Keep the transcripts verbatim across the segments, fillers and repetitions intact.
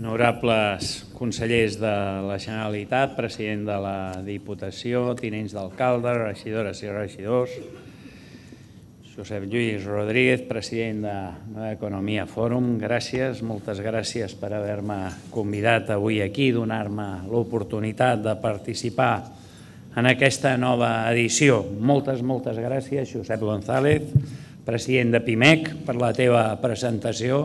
honorables consellers de la Generalitat, president de la Diputació, tinents d'alcalde, regidores i regidors, Josep Lluís Rodríguez, president d'Economia Fòrum, gràcies, moltes gràcies per haver-me convidat avui aquí, donar-me l'oportunitat de participar en aquesta nova edició. Moltes, moltes gràcies, Josep González, president de Pimec, per la teva presentació,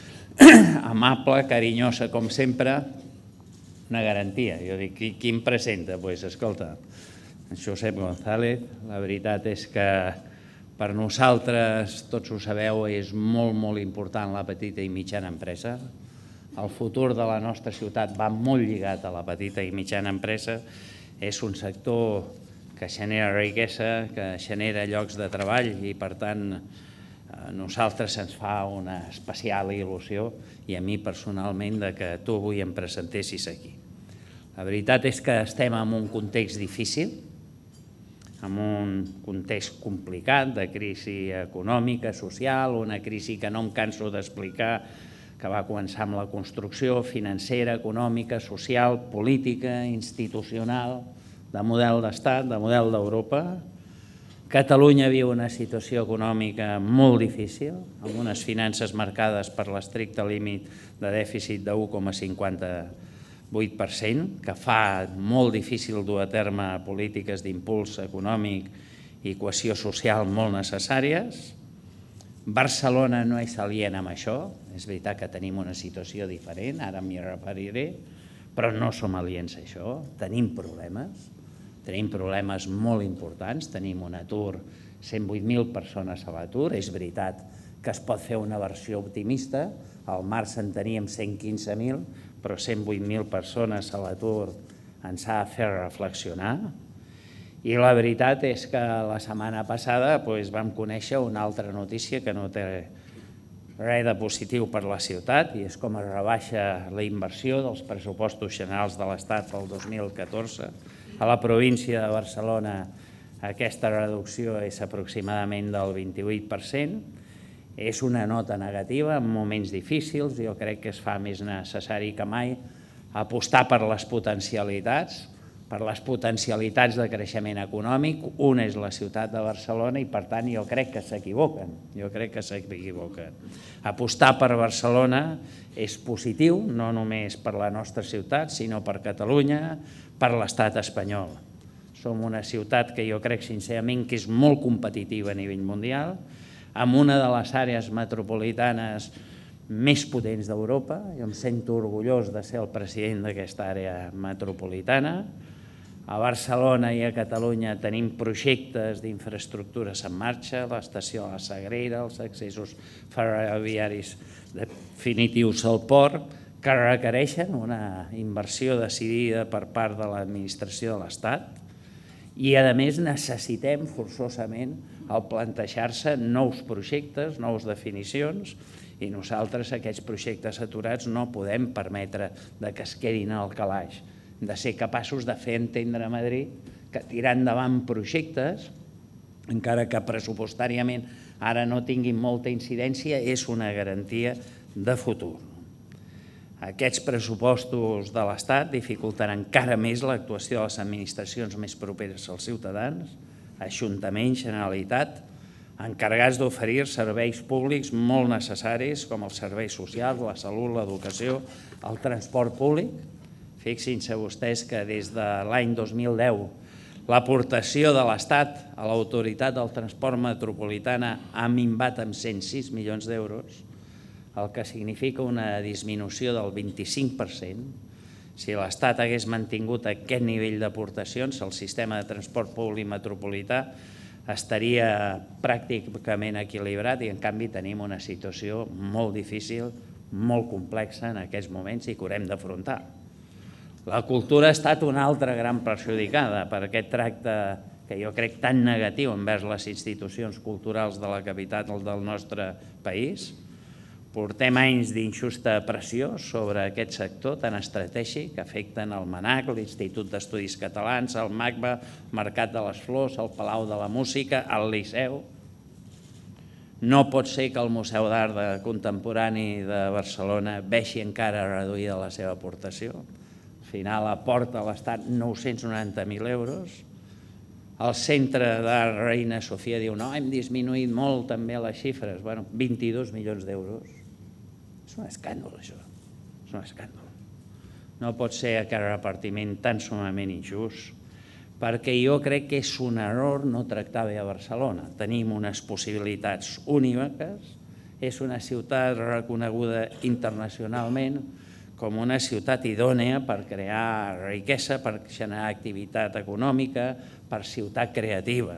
amable, carinyosa, com sempre, una garantia. Jo dic, qui em presenta? Doncs, escolta, Josep González, la veritat és que per nosaltres, tots ho sabeu, és molt, molt important la petita i mitjana empresa. El futur de la nostra ciutat va molt lligat a la petita i mitjana empresa. És un sector que genera riquesa, que genera llocs de treball i, per tant, a nosaltres ens fa una especial il·lusió i a mi personalment que tu avui em presentessis aquí. La veritat és que estem en un context difícil, en un context complicat de crisi econòmica, social, una crisi que no em canso d'explicar, que va començar amb la construcció financera, econòmica, social, política, institucional, de model d'estat, de model d'Europa. Catalunya viu una situació econòmica molt difícil, amb unes finances marcades per l'estricte límit de dèficit de u coma cinquanta-vuit per cent, que fa molt difícil dur a terme polítiques d'impuls econòmic i cohesió social molt necessàries. Barcelona no és aliena amb això, és veritat que tenim una situació diferent, ara m'hi referiré, però no som aliens a això, tenim problemes, tenim problemes molt importants, tenim un atur, cent vuit mil persones a l'atur, és veritat que es pot fer una versió optimista, al març en teníem cent quinze mil, però cent vuit mil persones a l'atur ens ha de fer reflexionar. I la veritat és que la setmana passada vam conèixer una altra notícia que no té res de positiu per la ciutat i és com es rebaixa la inversió dels pressupostos generals de l'Estat pel dos mil catorze. A la província de Barcelona aquesta reducció és aproximadament del vint-i-vuit per cent. És una nota negativa en moments difícils. Jo crec que es fa més necessari que mai apostar per les potencialitats, per les potencialitats de creixement econòmic. Una és la ciutat de Barcelona i, per tant, jo crec que s'equivoquen. Jo crec que s'equivoquen. Apostar per Barcelona és positiu, no només per la nostra ciutat, sinó per Catalunya, per l'estat espanyol. Som una ciutat que jo crec, sincerament, que és molt competitiva a nivell mundial, amb una de les àrees metropolitanes més potents d'Europa. Jo em sento orgullós de ser el president d'aquesta àrea metropolitana. A Barcelona i a Catalunya tenim projectes d'infraestructures en marxa, l'estació de la Sagrera, els accessos ferroviaris definitius al port, que requereixen una inversió decidida per part de l'administració de l'Estat i, a més, necessitem forçosament el plantejar-se nous projectes, nous definicions, i nosaltres aquests projectes aturats no podem permetre que es quedin al calaix. Hem de ser capaços de fer entendre a Madrid que tirar endavant projectes, encara que pressupostàriament ara no tinguin molta incidència, és una garantia de futur. Aquests pressupostos de l'Estat dificultaran encara més l'actuació de les administracions més properes als ciutadans, Ajuntament, Generalitat, encarregats d'oferir serveis públics molt necessaris com els serveis socials, la salut, l'educació, el transport públic. Fixin-se vostès que des de l'any dos mil deu l'aportació de l'Estat a l'Autoritat del Transport Metropolitana ha minvat amb cent sis milions d'euros, el que significa una disminució del vint-i-cinc per cent. Si l'Estat hagués mantingut aquest nivell d'aportacions, el sistema de transport públic metropolità estaria pràcticament equilibrat i, en canvi, tenim una situació molt difícil, molt complexa en aquests moments i que haurem d'afrontar. La cultura ha estat una altra gran perjudicada per aquest tracte que jo crec tan negatiu envers les institucions culturals de la capital del nostre país. Portem anys d'injusta pressió sobre aquest sector tan estratègic que afecten el MANAC, l'Institut d'Estudis Catalans, el MACBA, el Mercat de les Flors, el Palau de la Música, el Liceu. No pot ser que el Museu d'Art Contemporani de Barcelona vegi encara reduïda la seva aportació. Al final aporta a l'Estat nou-cents noranta mil euros. El Centre d'Art Reina Sofia diu no, hem disminuït molt també les xifres. Bueno, vint-i-dos milions d'euros. És un escàndol, això. És un escàndol. No pot ser aquest repartiment tan sumament injust, perquè jo crec que és un error no tractar bé a Barcelona. Tenim unes possibilitats úniques, és una ciutat reconeguda internacionalment com una ciutat idònea per crear riquesa, per generar activitat econòmica, per ciutat creativa.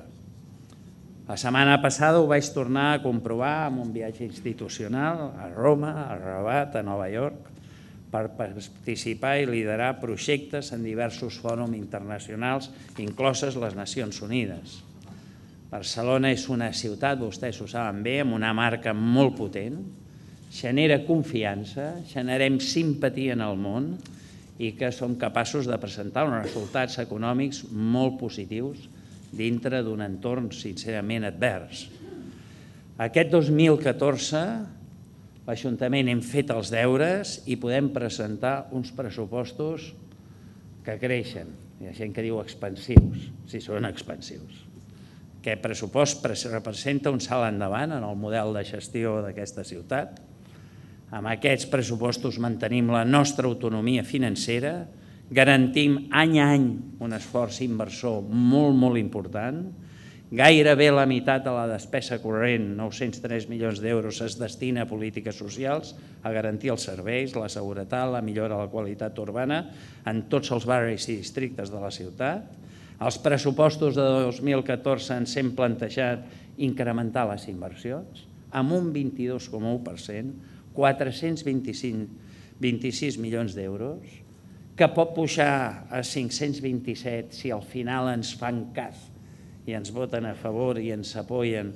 La setmana passada ho vaig tornar a comprovar amb un viatge institucional a Roma, a Rabat, a Nova York, per participar i liderar projectes en diversos fòrums internacionals, incloses les Nacions Unides. Barcelona és una ciutat, vostès ho saben bé, amb una marca molt potent, genera confiança, generem simpatia en el món i que som capaços de presentar uns resultats econòmics molt positius dintre d'un entorn sincerament advers. Aquest dos mil catorze l'Ajuntament hem fet els deures i podem presentar uns pressupostos que creixen. Hi ha gent que diu expansius, si són expansius. Aquest pressupost representa un salt endavant en el model de gestió d'aquesta ciutat. Amb aquests pressupostos mantenim la nostra autonomia financera, garantim any a any un esforç inversor molt, molt important. Gairebé la meitat de la despesa corrent, nou-cents tres milions d'euros, es destina a polítiques socials, a garantir els serveis, la seguretat, la millora de la qualitat urbana en tots els barris i districtes de la ciutat. Els pressupostos de dos mil catorze ens hem plantejat incrementar les inversions amb un vint-i-dos coma u per cent, quatre-cents vint-i-sis milions d'euros, que pot pujar a cinc-cents vint-i-set si al final ens fan cas i ens voten a favor i ens apoyen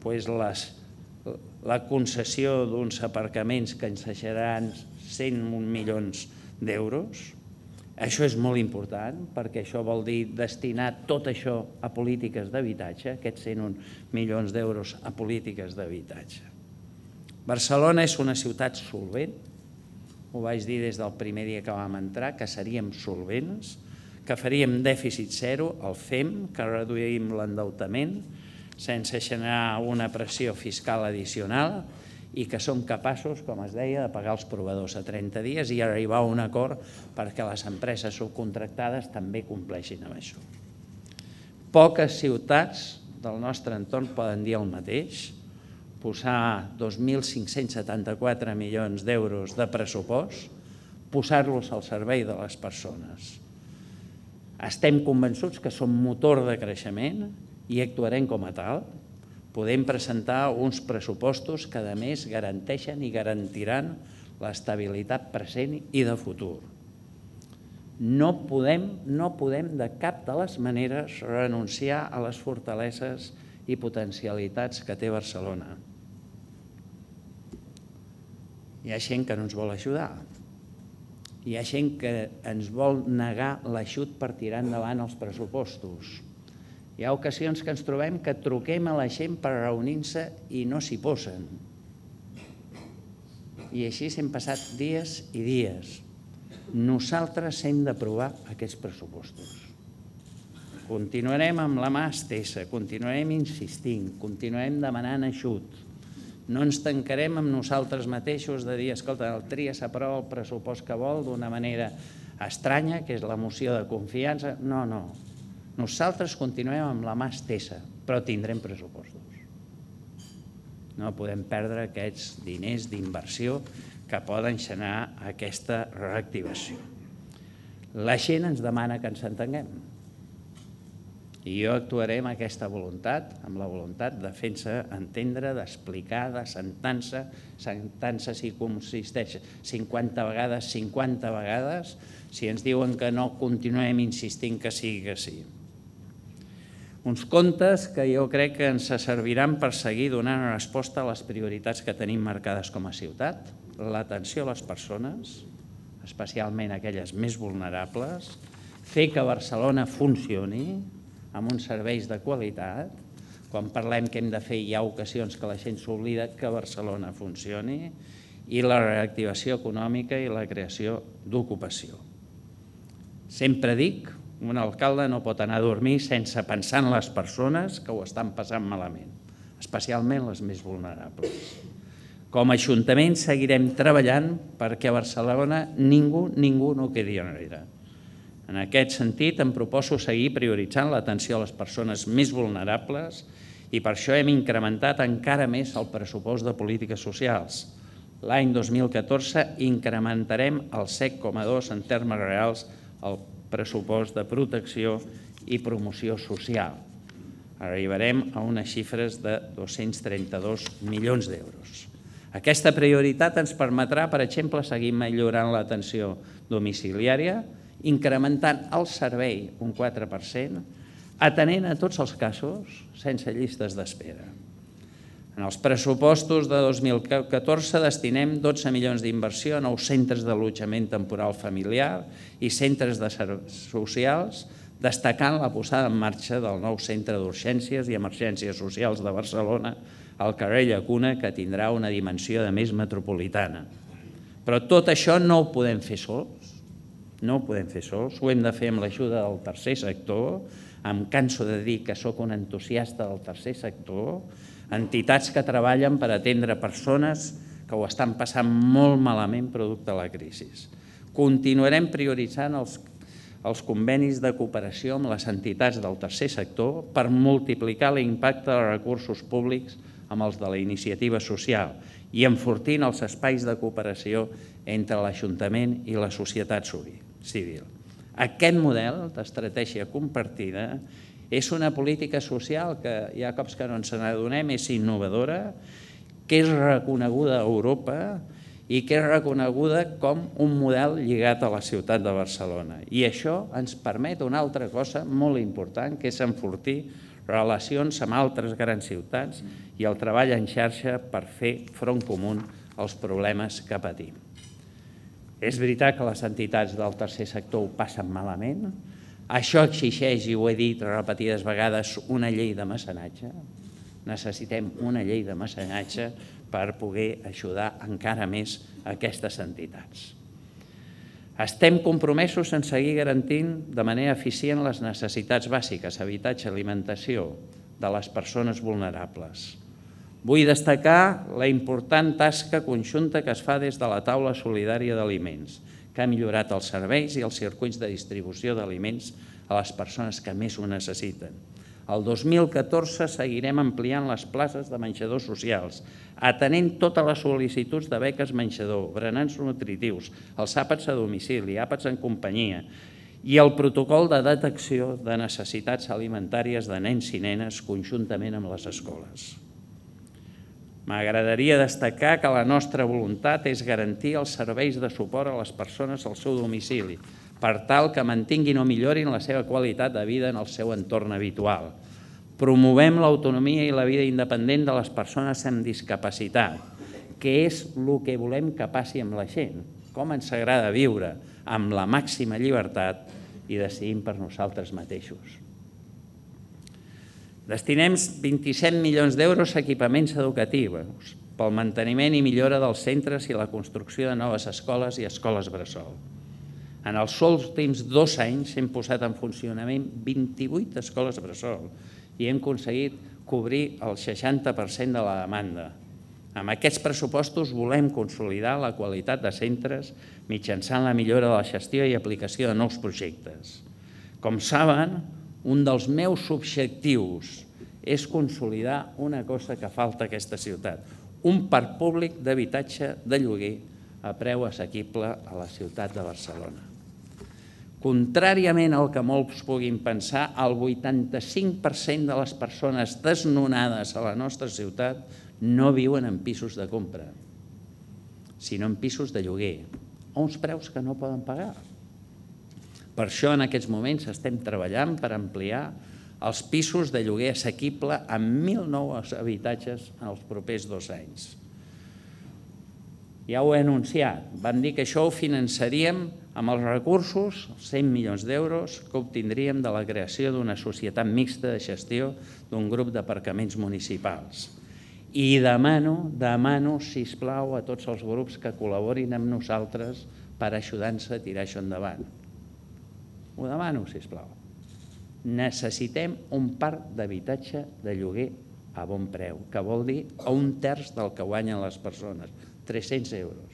la concessió d'uns aparcaments que ens deixaran cent un milions d'euros. Això és molt important perquè això vol dir destinar tot això a polítiques d'habitatge, aquests cent un milions d'euros a polítiques d'habitatge. Barcelona és una ciutat solvent, ho vaig dir des del primer dia que vam entrar, que seríem solvents, que faríem dèficit zero, el fem, que reduïm l'endeutament sense generar una pressió fiscal addicional i que som capaços, com es deia, de pagar els proveïdors a trenta dies i arribar a un acord perquè les empreses subcontractades també compleixin amb això. Poques ciutats del nostre entorn poden dir el mateix, posar dos mil cinc-cents setanta-quatre milions d'euros de pressupost, posar-los al servei de les persones. Estem convençuts que som motor de creixement i actuarem com a tal. Podem presentar uns pressupostos que, a més, garanteixen i garantiran l'estabilitat present i de futur. No podem, no podem de cap de les maneres renunciar a les fortaleses i potencialitats que té Barcelona. Hi ha gent que no ens vol ajudar. Hi ha gent que ens vol negar l'ajut per tirar endavant els pressupostos. Hi ha ocasions que ens trobem que truquem a la gent per reunir-se i no s'hi posen. I així hem passat dies i dies. Nosaltres hem d'aprovar aquests pressupostos. Continuarem amb la mà estesa, continuarem insistint, continuarem demanant ajut. No ens tancarem amb nosaltres mateixos de dir, escolta, el Tria s'aprova el pressupost que vol d'una manera estranya, que és la moció de confiança. No, no. Nosaltres continuem amb la mà estesa, però tindrem pressupostos. No podem perdre aquests diners d'inversió que poden generar aquesta reactivació. La gent ens demana que ens entenguem. I jo actuaré amb aquesta voluntat, amb la voluntat de fer-se entendre, d'explicar, de sentar-se, sentar-se si consisteix cinquanta vegades, cinquanta vegades, si ens diuen que no, continuem insistint que sigui que sí. Uns comptes que jo crec que ens serviran per seguir donant resposta a les prioritats que tenim marcades com a ciutat, l'atenció a les persones, especialment aquelles més vulnerables, fer que Barcelona funcioni, amb uns serveis de qualitat, quan parlem que hem de fer, hi ha ocasions que la gent s'oblida que Barcelona funcioni, i la reactivació econòmica i la creació d'ocupació. Sempre dic, un alcalde no pot anar a dormir sense pensar en les persones que ho estan passant malament, especialment les més vulnerables. Com a Ajuntament seguirem treballant perquè a Barcelona ningú, ningú no quedi enrere. En aquest sentit, em proposo seguir prioritzant l'atenció a les persones més vulnerables i per això hem incrementat encara més el pressupost de polítiques socials. L'any dos mil catorze incrementarem el set coma dos en termes reals el pressupost de protecció i promoció social. Arribarem a unes xifres de dos-cents trenta-dos milions d'euros. Aquesta prioritat ens permetrà, per exemple, seguir millorant l'atenció domiciliària, incrementant el servei un quatre per cent, atenent a tots els casos sense llistes d'espera. En els pressupostos de dos mil catorze destinem dotze milions d'inversió a nous centres d'allotjament temporal familiar i centres de serveis socials, destacant la posada en marxa del nou centre d'urgències i emergències socials de Barcelona, al carrer Llacuna, que tindrà una dimensió de més metropolitana. Però tot això no ho podem fer sols, no ho podem fer sols, ho hem de fer amb l'ajuda del tercer sector. Em canso de dir que sóc un entusiasta del tercer sector, entitats que treballen per atendre persones que ho estan passant molt malament producte de la crisi. Continuarem prioritzant els, els convenis de cooperació amb les entitats del tercer sector per multiplicar l'impacte dels recursos públics amb els de la iniciativa social i enfortint els espais de cooperació entre l'Ajuntament i la societat civil. Aquest model d'estratègia compartida és una política social que hi ha cops que no ens n'adonem, és innovadora, que és reconeguda a Europa i que és reconeguda com un model lligat a la ciutat de Barcelona. I això ens permet una altra cosa molt important, que és enfortir relacions amb altres grans ciutats i el treball en xarxa per fer front comú als problemes que patim. És veritat que les entitats del tercer sector ho passen malament. Això exigeix, i ho he dit repetides vegades, una llei de mecenatge. Necessitem una llei de mecenatge per poder ajudar encara més aquestes entitats. Estem compromesos en seguir garantint de manera eficient les necessitats bàsiques, habitatge, alimentació, de les persones vulnerables. Vull destacar la important tasca conjunta que es fa des de la taula solidària d'aliments, que ha millorat els serveis i els circuits de distribució d'aliments a les persones que més ho necessiten. El dos mil catorze seguirem ampliant les places de menjadors socials, atenent totes les sol·licituds de beques menjador, berenars nutritius, els àpats a domicili, àpats en companyia i el protocol de detecció de necessitats alimentàries de nens i nenes conjuntament amb les escoles. M'agradaria destacar que la nostra voluntat és garantir els serveis de suport a les persones al seu domicili, per tal que mantinguin o millorin la seva qualitat de vida en el seu entorn habitual. Promovem l'autonomia i la vida independent de les persones amb discapacitat, que és el que volem que passi amb la gent, com ens agrada viure amb la màxima llibertat i decidim per nosaltres mateixos. Destinem vint-i-set milions d'euros a equipaments educatius pel manteniment i millora dels centres i la construcció de noves escoles i escoles bressol. En els últims dos anys hem posat en funcionament vint-i-vuit escoles bressol i hem aconseguit cobrir el seixanta per cent de la demanda. Amb aquests pressupostos volem consolidar la qualitat de centres mitjançant la millora de la gestió i aplicació de nous projectes. Com saben, un dels meus objectius és consolidar una cosa que falta a aquesta ciutat, un parc públic d'habitatge de lloguer a preu assequible a la ciutat de Barcelona. Contràriament al que molts puguin pensar, el vuitanta-cinc per cent de les persones desnonades a la nostra ciutat no viuen en pisos de compra, sinó en pisos de lloguer, a uns preus que no poden pagar. Per això en aquests moments estem treballant per ampliar els pisos de lloguer assequible amb mil nous habitatges en els propers dos anys. Ja ho he anunciat, vam dir que això ho finançaríem amb els recursos, cent milions d'euros, que obtindríem de la creació d'una societat mixta de gestió d'un grup d'aparcaments municipals. I demano, demano, sisplau, a tots els grups que col·laborin amb nosaltres per ajudar-nos a tirar això endavant. Ho demano, sisplau. Necessitem un parc d'habitatge de lloguer a bon preu, que vol dir a un terç del que guanyen les persones, tres-cents euros.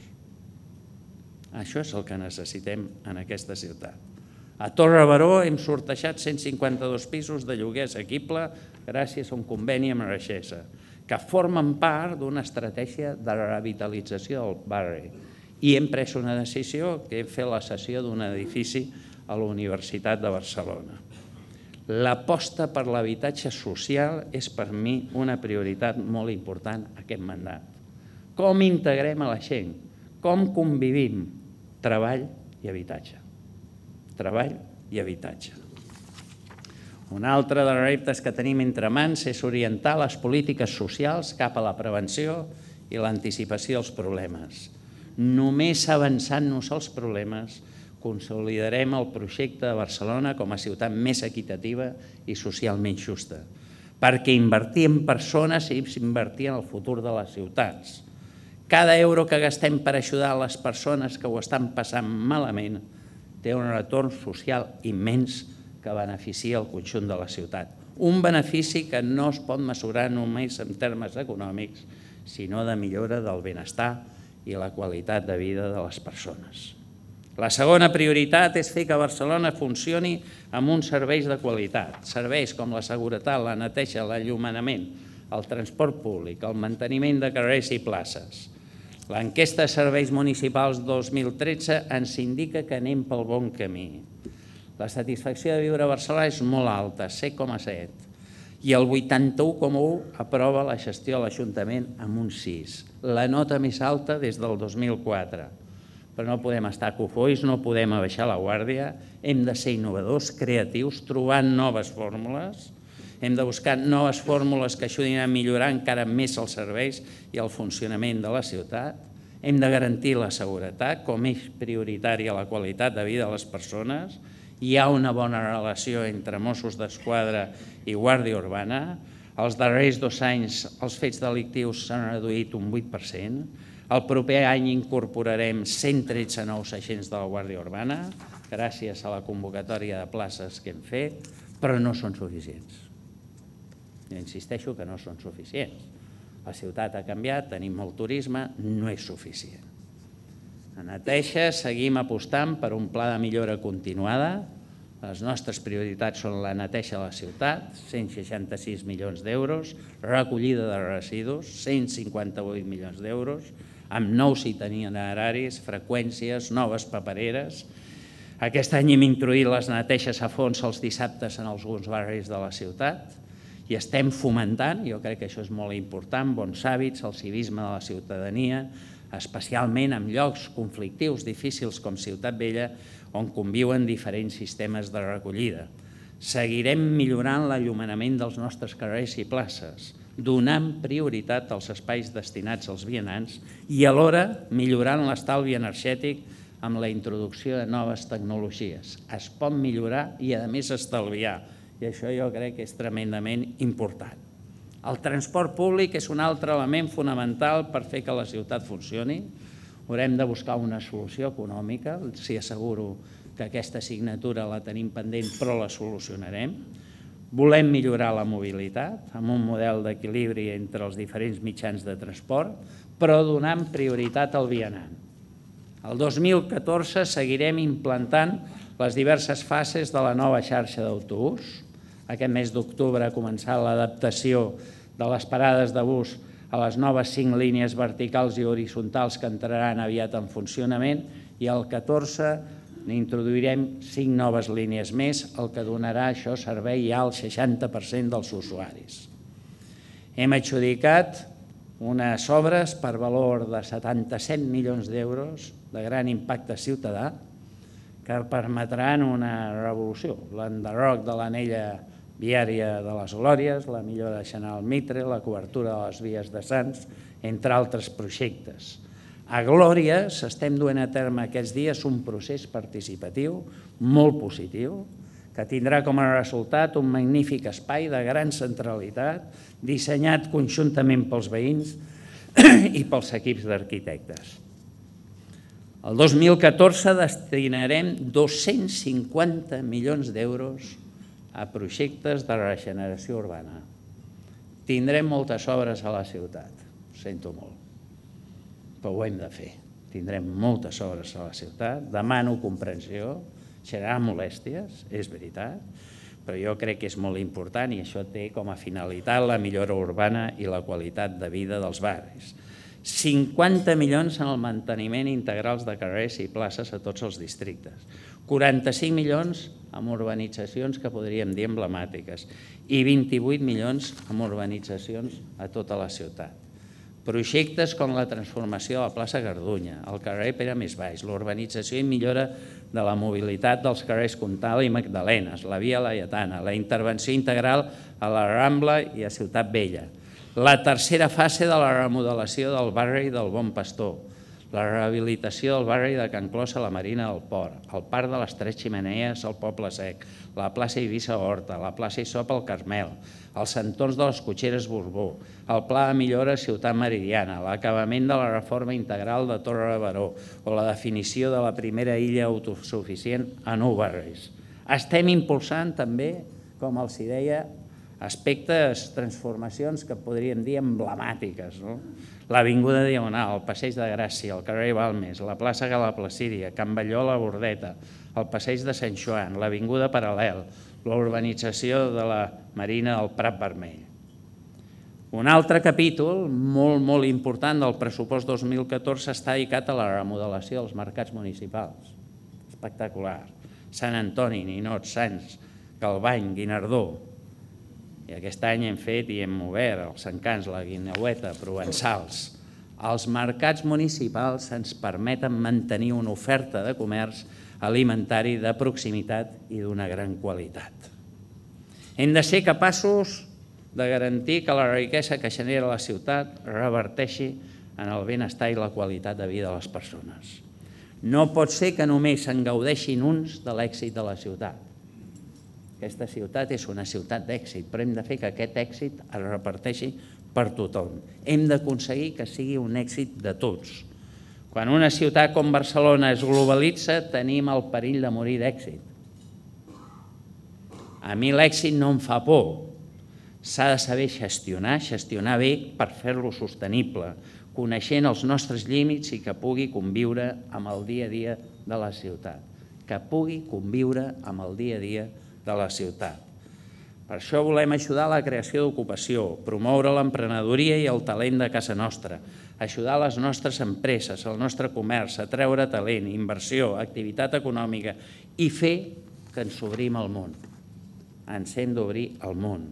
Això és el que necessitem en aquesta ciutat. A Torre Baró hem sortejat cent cinquanta-dos pisos de lloguer assequible gràcies a un conveni amb Reixesa, que formen part d'una estratègia de revitalització del barri. I hem pres una decisió, que hem fet la cessió d'un edifici a la Universitat de Barcelona. L'aposta per l'habitatge social és per mi una prioritat molt important aquest mandat. Com integrem a la gent? Com convivim? Treball i habitatge. Treball i habitatge. Un altre dels reptes que tenim entre mans és orientar les polítiques socials cap a la prevenció i l'anticipació dels problemes. Només avançant-nos els problemes consolidarem el projecte de Barcelona com a ciutat més equitativa i socialment justa, perquè invertir en persones és invertir en el futur de les ciutats. Cada euro que gastem per ajudar les persones que ho estan passant malament té un retorn social immens que beneficia el conjunt de la ciutat. Un benefici que no es pot mesurar només en termes econòmics, sinó de millora del benestar i la qualitat de vida de les persones. La segona prioritat és fer que Barcelona funcioni amb uns serveis de qualitat. Serveis com la seguretat, la neteja, l'enllumenament, el transport públic, el manteniment de carrers i places. L'enquesta de serveis municipals dos mil tretze ens indica que anem pel bon camí. La satisfacció de viure a Barcelona és molt alta, set coma set, i el vuitanta-u coma u aprova la gestió de l'Ajuntament amb un sis, la nota més alta des del dos mil quatre. Però no podem estar cofois, no podem abaixar la guàrdia, hem de ser innovadors, creatius, trobant noves fórmules, hem de buscar noves fórmules que ajudin a millorar encara més els serveis i el funcionament de la ciutat, hem de garantir la seguretat, com és prioritària la qualitat de vida de les persones, hi ha una bona relació entre Mossos d'Esquadra i Guàrdia Urbana, els darrers dos anys els fets delictius s'han reduït un vuit per cent, el proper any incorporarem cent tretze nous agents de la Guàrdia Urbana, gràcies a la convocatòria de places que hem fet, però no són suficients. Jo insisteixo que no són suficients. La ciutat ha canviat, tenim molt turisme, no és suficient. A neteja seguim apostant per un pla de millora continuada. Les nostres prioritats són la neteja de la ciutat, cent seixanta-sis milions d'euros, recollida de residus, cent cinquanta-vuit milions d'euros, amb nous itineraris, freqüències, noves papereres. Aquest any hem introduït les neteges a fons els dissabtes en alguns barris de la ciutat i estem fomentant, jo crec que això és molt important, bons hàbits, el civisme de la ciutadania, especialment en llocs conflictius difícils com Ciutat Vella, on conviuen diferents sistemes de recollida. Seguirem millorant l'enllumenament dels nostres carrers i places, donant prioritat als espais destinats als vianants i alhora millorant l'estalvi energètic amb la introducció de noves tecnologies. Es pot millorar i, a més, estalviar, i això jo crec que és tremendament important. El transport públic és un altre element fonamental per fer que la ciutat funcioni. Haurem de buscar una solució econòmica, si asseguro que aquesta assignatura la tenim pendent, però la solucionarem. Volem millorar la mobilitat amb un model d'equilibri entre els diferents mitjans de transport, però donant prioritat al vianant. El dos mil catorze seguirem implantant les diverses fases de la nova xarxa d'autobús. Aquest mes d'octubre ha començat l'adaptació de les parades de bus a les noves cinc línies verticals i horitzontals que entraran aviat en funcionament i el catorze n'introduirem cinc noves línies més, el que donarà això servei ja al seixanta per cent dels usuaris. Hem adjudicat unes obres per valor de setanta-set milions d'euros de gran impacte ciutadà que permetran una revolució, l'enderroc de l'anella viària de les Glòries, la millora de General Mitre, la cobertura de les vies de Sants, entre altres projectes. A Glòries estem duent a terme aquests dies un procés participatiu molt positiu que tindrà com a resultat un magnífic espai de gran centralitat dissenyat conjuntament pels veïns i pels equips d'arquitectes. El dos mil catorze destinarem dos-cents cinquanta milions d'euros a projectes de regeneració urbana. Tindrem moltes obres a la ciutat, ho sento molt, però ho hem de fer. Tindrem moltes obres a la ciutat, demano comprensió, generarà molèsties, és veritat, però jo crec que és molt important i això té com a finalitat la millora urbana i la qualitat de vida dels barris. cinquanta milions en el manteniment integrals de carrers i places a tots els districtes. quaranta-cinc milions en urbanitzacions que podríem dir emblemàtiques i vint-i-vuit milions en urbanitzacions a tota la ciutat. Projectes com la transformació de la plaça Gardunya, el carrer Pere Més Baix, l'urbanització i millora de la mobilitat dels carrers Comtal i Magdalenes, la via Laietana, la intervenció integral a la Rambla i a Ciutat Vella, la tercera fase de la remodelació del barri del Bon Pastor, la rehabilitació del barri de Can Clos a la Marina del Port, el Parc de les Tres Xemeneies al Poble Sec, la plaça Eivissa Horta, la plaça Isop al Carmel, els entorns de les Cotxeres Borbó, el pla de millora Ciutat Meridiana, l'acabament de la reforma integral de Torre de Baró o la definició de la primera illa autosuficient a nou barris. Estem impulsant també, com els deia, aspectes, transformacions que podríem dir emblemàtiques. L'Avinguda Diagonal, el Passeig de Gràcia, el carrer Balmes, la plaça Gala Placídia, Can Balló, la Bordeta, el Passeig de Sant Joan, l'Avinguda Paral·lel, la urbanització de la Marina del Prat Vermell. Un altre capítol molt, molt important del pressupost dos mil catorze està dedicat a la remodelació dels mercats municipals. Espectacular. Sant Antoni, Ninot, Sants, Galbany, Guinardó. I aquest any hem fet i hem obert els Encants, la Guineueta, Provençals. Els mercats municipals ens permeten mantenir una oferta de comerç alimentari de proximitat i d'una gran qualitat. Hem de ser capaços de garantir que la riquesa que genera la ciutat reverteixi en el benestar i la qualitat de vida de les persones. No pot ser que només en gaudeixin uns de l'èxit de la ciutat. Aquesta ciutat és una ciutat d'èxit, però hem de fer que aquest èxit es reparteixi per tothom. Hem d'aconseguir que sigui un èxit de tots. Quan una ciutat com Barcelona es globalitza, tenim el perill de morir d'èxit. A mi l'èxit no em fa por. S'ha de saber gestionar, gestionar bé per fer-lo sostenible, coneixent els nostres límits i que pugui conviure amb el dia a dia de la ciutat. Que pugui conviure amb el dia a dia de la ciutat. Per això volem ajudar a la creació d'ocupació, promoure l'emprenedoria i el talent de casa nostra, ajudar les nostres empreses, el nostre comerç, a treure talent, inversió, activitat econòmica i fer que ens obrim al món. Ens hem d'obrir al món.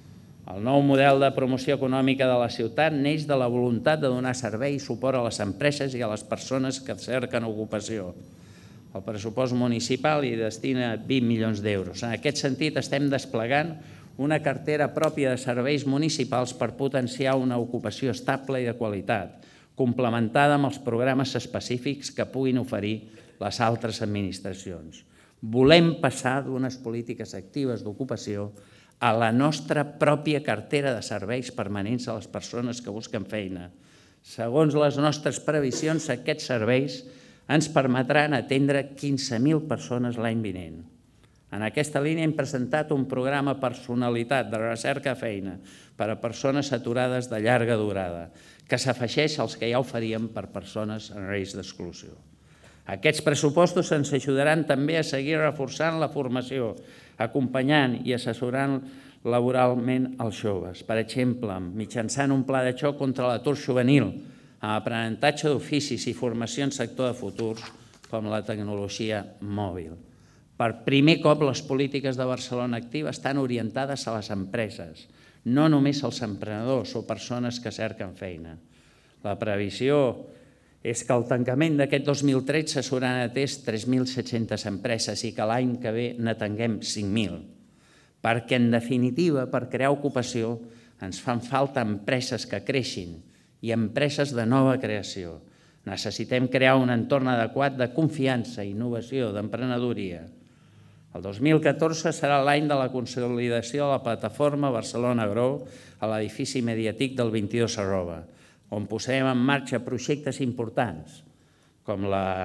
El nou model de promoció econòmica de la ciutat neix de la voluntat de donar servei i suport a les empreses i a les persones que cerquen ocupació. El pressupost municipal hi destina vint milions d'euros. En aquest sentit, estem desplegant una cartera pròpia de serveis municipals per potenciar una ocupació estable i de qualitat, complementada amb els programes específics que puguin oferir les altres administracions. Volem passar d'unes polítiques actives d'ocupació a la nostra pròpia cartera de serveis permanents a les persones que busquen feina. Segons les nostres previsions, aquests serveis ens permetran atendre quinze mil persones l'any vinent. En aquesta línia hem presentat un programa personalitat de recerca de feina per a persones aturades de llarga durada, que s'afegeix als que ja oferíem per persones en risc d'exclusió. Aquests pressupostos ens ajudaran també a seguir reforçant la formació, acompanyant i assessorant laboralment els joves. Per exemple, mitjançant un pla de xoc contra l'atur juvenil, amb aprenentatge d'oficis i formació en sector de futurs com la tecnologia mòbil. Per primer cop, les polítiques de Barcelona Activa estan orientades a les empreses, no només als emprenedors o persones que cerquen feina. La previsió és que al tancament d'aquest dos mil tretze s'hauran atès tres mil set-centes empreses i que l'any que ve n'atenguem cinc mil. Perquè, en definitiva, per crear ocupació ens fan falta empreses que creixin i empreses de nova creació. Necessitem crear un entorn adequat de confiança, innovació, d'emprenedoria. El dos mil catorze serà l'any de la consolidació de la plataforma Barcelona Grow a l'edifici mediàtic del vint-i-dos arroba, on posarem en marxa projectes importants, com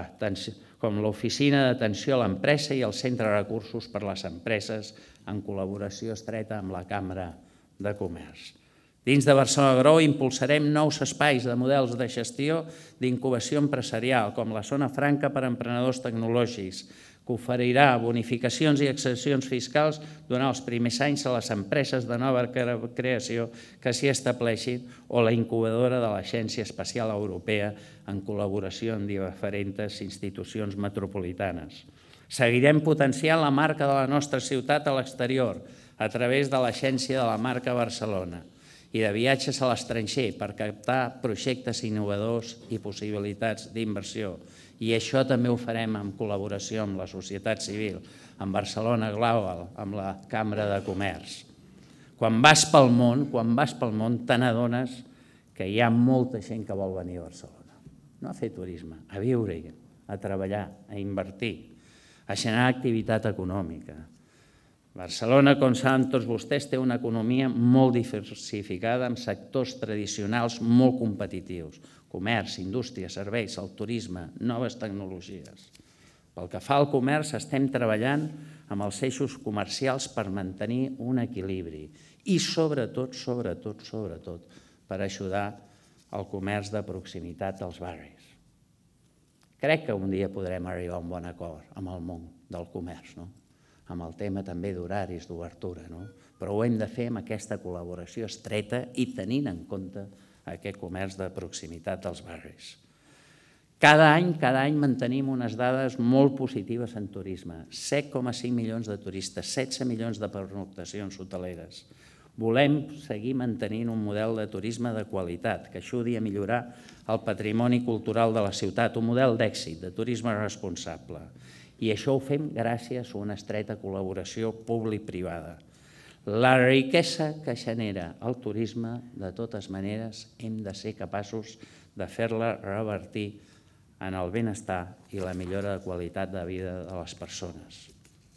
l'Oficina d'Atenció a l'Empresa i el Centre de Recursos per a les Empreses, en col·laboració estreta amb la Cambra de Comerç. Dins de Barcelona Grow impulsarem nous espais de models de gestió d'incubació empresarial, com la Zona Franca per a emprenedors tecnològics, que oferirà bonificacions i excepcions fiscals durant els primers anys a les empreses de nova creació que s'hi estableixin, o la incubadora de l'Agència Espacial Europea en col·laboració amb diferents institucions metropolitanes. Seguirem potenciant la marca de la nostra ciutat a l'exterior a través de l'Agència de la Marca Barcelona i de viatges a l'estranger per captar projectes innovadors i possibilitats d'inversió. I això també ho farem en col·laboració amb la societat civil, amb Barcelona Global, amb la Cambra de Comerç. Quan vas pel món, quan vas pel món, te n'adones que hi ha molta gent que vol venir a Barcelona. No a fer turisme, a viure-hi, a treballar, a invertir, a generar activitat econòmica. Barcelona, com saben tots vostès, té una economia molt diversificada amb sectors tradicionals molt competitius: comerç, indústria, serveis, el turisme, noves tecnologies. Pel que fa al comerç, estem treballant amb els eixos comercials per mantenir un equilibri i sobretot, sobretot, sobretot, per ajudar al comerç de proximitat als barris. Crec que un dia podrem arribar a un bon acord amb el món del comerç, no? Amb el tema també d'horaris d'obertura, no? Però ho hem de fer amb aquesta col·laboració estreta i tenint en compte aquest comerç de proximitat als barris. Cada any, cada any mantenim unes dades molt positives en turisme. set coma cinc milions de turistes, setze milions de pernoctacions hoteleres. Volem seguir mantenint un model de turisme de qualitat que ajudi a millorar el patrimoni cultural de la ciutat, un model d'èxit, de turisme responsable. I això ho fem gràcies a una estreta col·laboració públic-privada. La riquesa que genera el turisme, de totes maneres, hem de ser capaços de fer-la revertir en el benestar i la millora de qualitat de vida de les persones.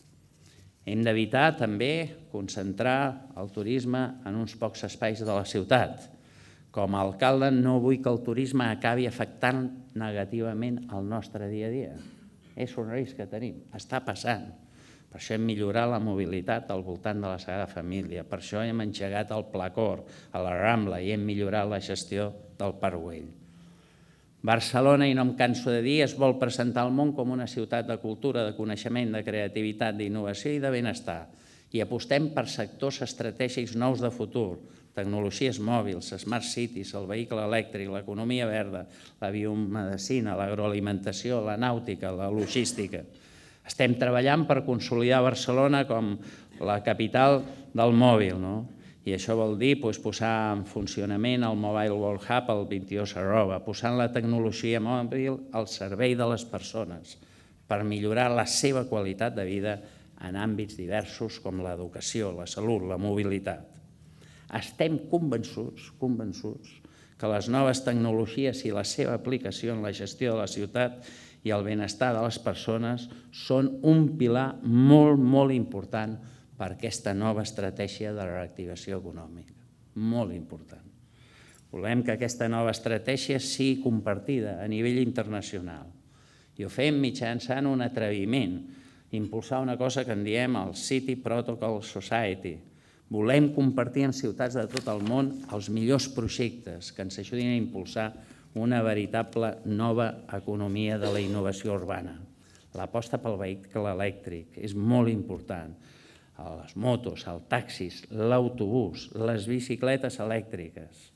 Hem d'evitar també concentrar el turisme en uns pocs espais de la ciutat. Com a alcalde no vull que el turisme acabi afectant negativament el nostre dia a dia. És un risc que tenim, està passant. Per això hem millorat la mobilitat al voltant de la Sagrada Família, per això hem engegat el Pla Cor a la Rambla i hem millorat la gestió del Parc Güell. Barcelona, i no em canso de dir, es vol presentar al món com una ciutat de cultura, de coneixement, de creativitat, d'innovació i de benestar. I apostem per sectors estratègics nous de futur, tecnologies mòbils, smart cities, el vehicle elèctric, l'economia verda, la biomedicina, l'agroalimentació, la nàutica, la logística. Estem treballant per consolidar Barcelona com la capital del mòbil, no? I això vol dir posar en funcionament el Mobile World Hub al vint-i-dos arroba, posant la tecnologia mòbil al servei de les persones per millorar la seva qualitat de vida en àmbits diversos com l'educació, la salut, la mobilitat. Estem convençuts, convençuts, que les noves tecnologies i la seva aplicació en la gestió de la ciutat i el benestar de les persones són un pilar molt, molt important per aquesta nova estratègia de reactivació econòmica. Molt important. Volem que aquesta nova estratègia sigui compartida a nivell internacional. I ho fem mitjançant un atreviment, impulsar una cosa que en diem el City Protocol Society. Volem compartir amb ciutats de tot el món els millors projectes que ens ajudin a impulsar una veritable nova economia de la innovació urbana. L'aposta pel vehicle elèctric és molt important. Les motos, els taxis, l'autobús, les bicicletes elèctriques.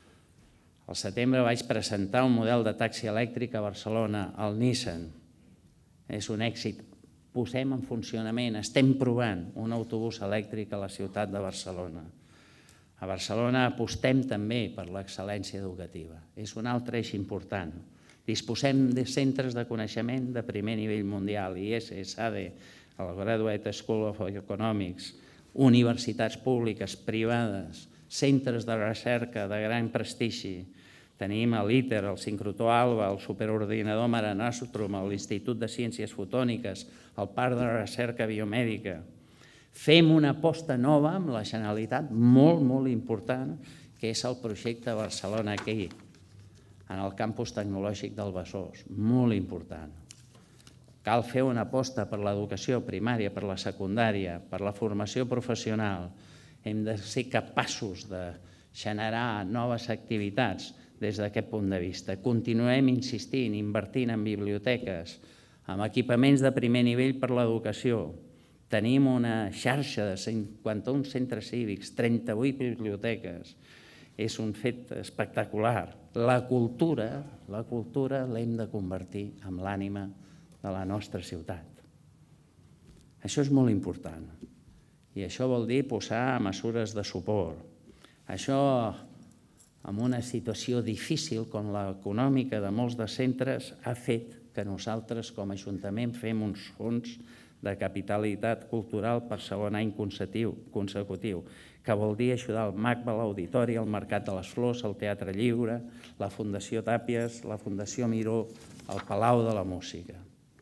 Al setembre vaig presentar un model de taxi elèctric a Barcelona, el Nissan. És un èxit. Posem en funcionament, estem provant un autobús elèctric a la ciutat de Barcelona. A Barcelona apostem també per l'excel·lència educativa. És un altre eix important. Disposem de centres de coneixement de primer nivell mundial, I E S, S A D, el Graduate School of Economics, universitats públiques, privades, centres de recerca de gran prestigi. Tenim l'ITER, el sincrotró ALBA, el superordinador Mare Nostrum, l'Institut de Ciències Fotòniques, el Parc de Recerca Biomèdica. Fem una aposta nova amb la Generalitat molt, molt important, que és el projecte Barcelona aquí, en el campus tecnològic del Besòs, molt important. Cal fer una aposta per l'educació primària, per la secundària, per la formació professional. Hem de ser capaços de generar noves activitats des d'aquest punt de vista. Continuem insistint, invertint en biblioteques, en equipaments de primer nivell per l'educació. Tenim una xarxa de cinquanta-un centres cívics, trenta-vuit biblioteques. És un fet espectacular. La cultura, la cultura l'hem de convertir en l'ànima de la nostra ciutat. Això és molt important. I això vol dir posar mesures de suport. Això, en una situació difícil com l'econòmica de molts de centres, ha fet que nosaltres com a Ajuntament fem uns fons de capitalitat cultural per segon any consecutiu, que vol dir ajudar el MACBA, l'Auditori, el Mercat de les Flors, el Teatre Lliure, la Fundació Tàpies, la Fundació Miró, el Palau de la Música.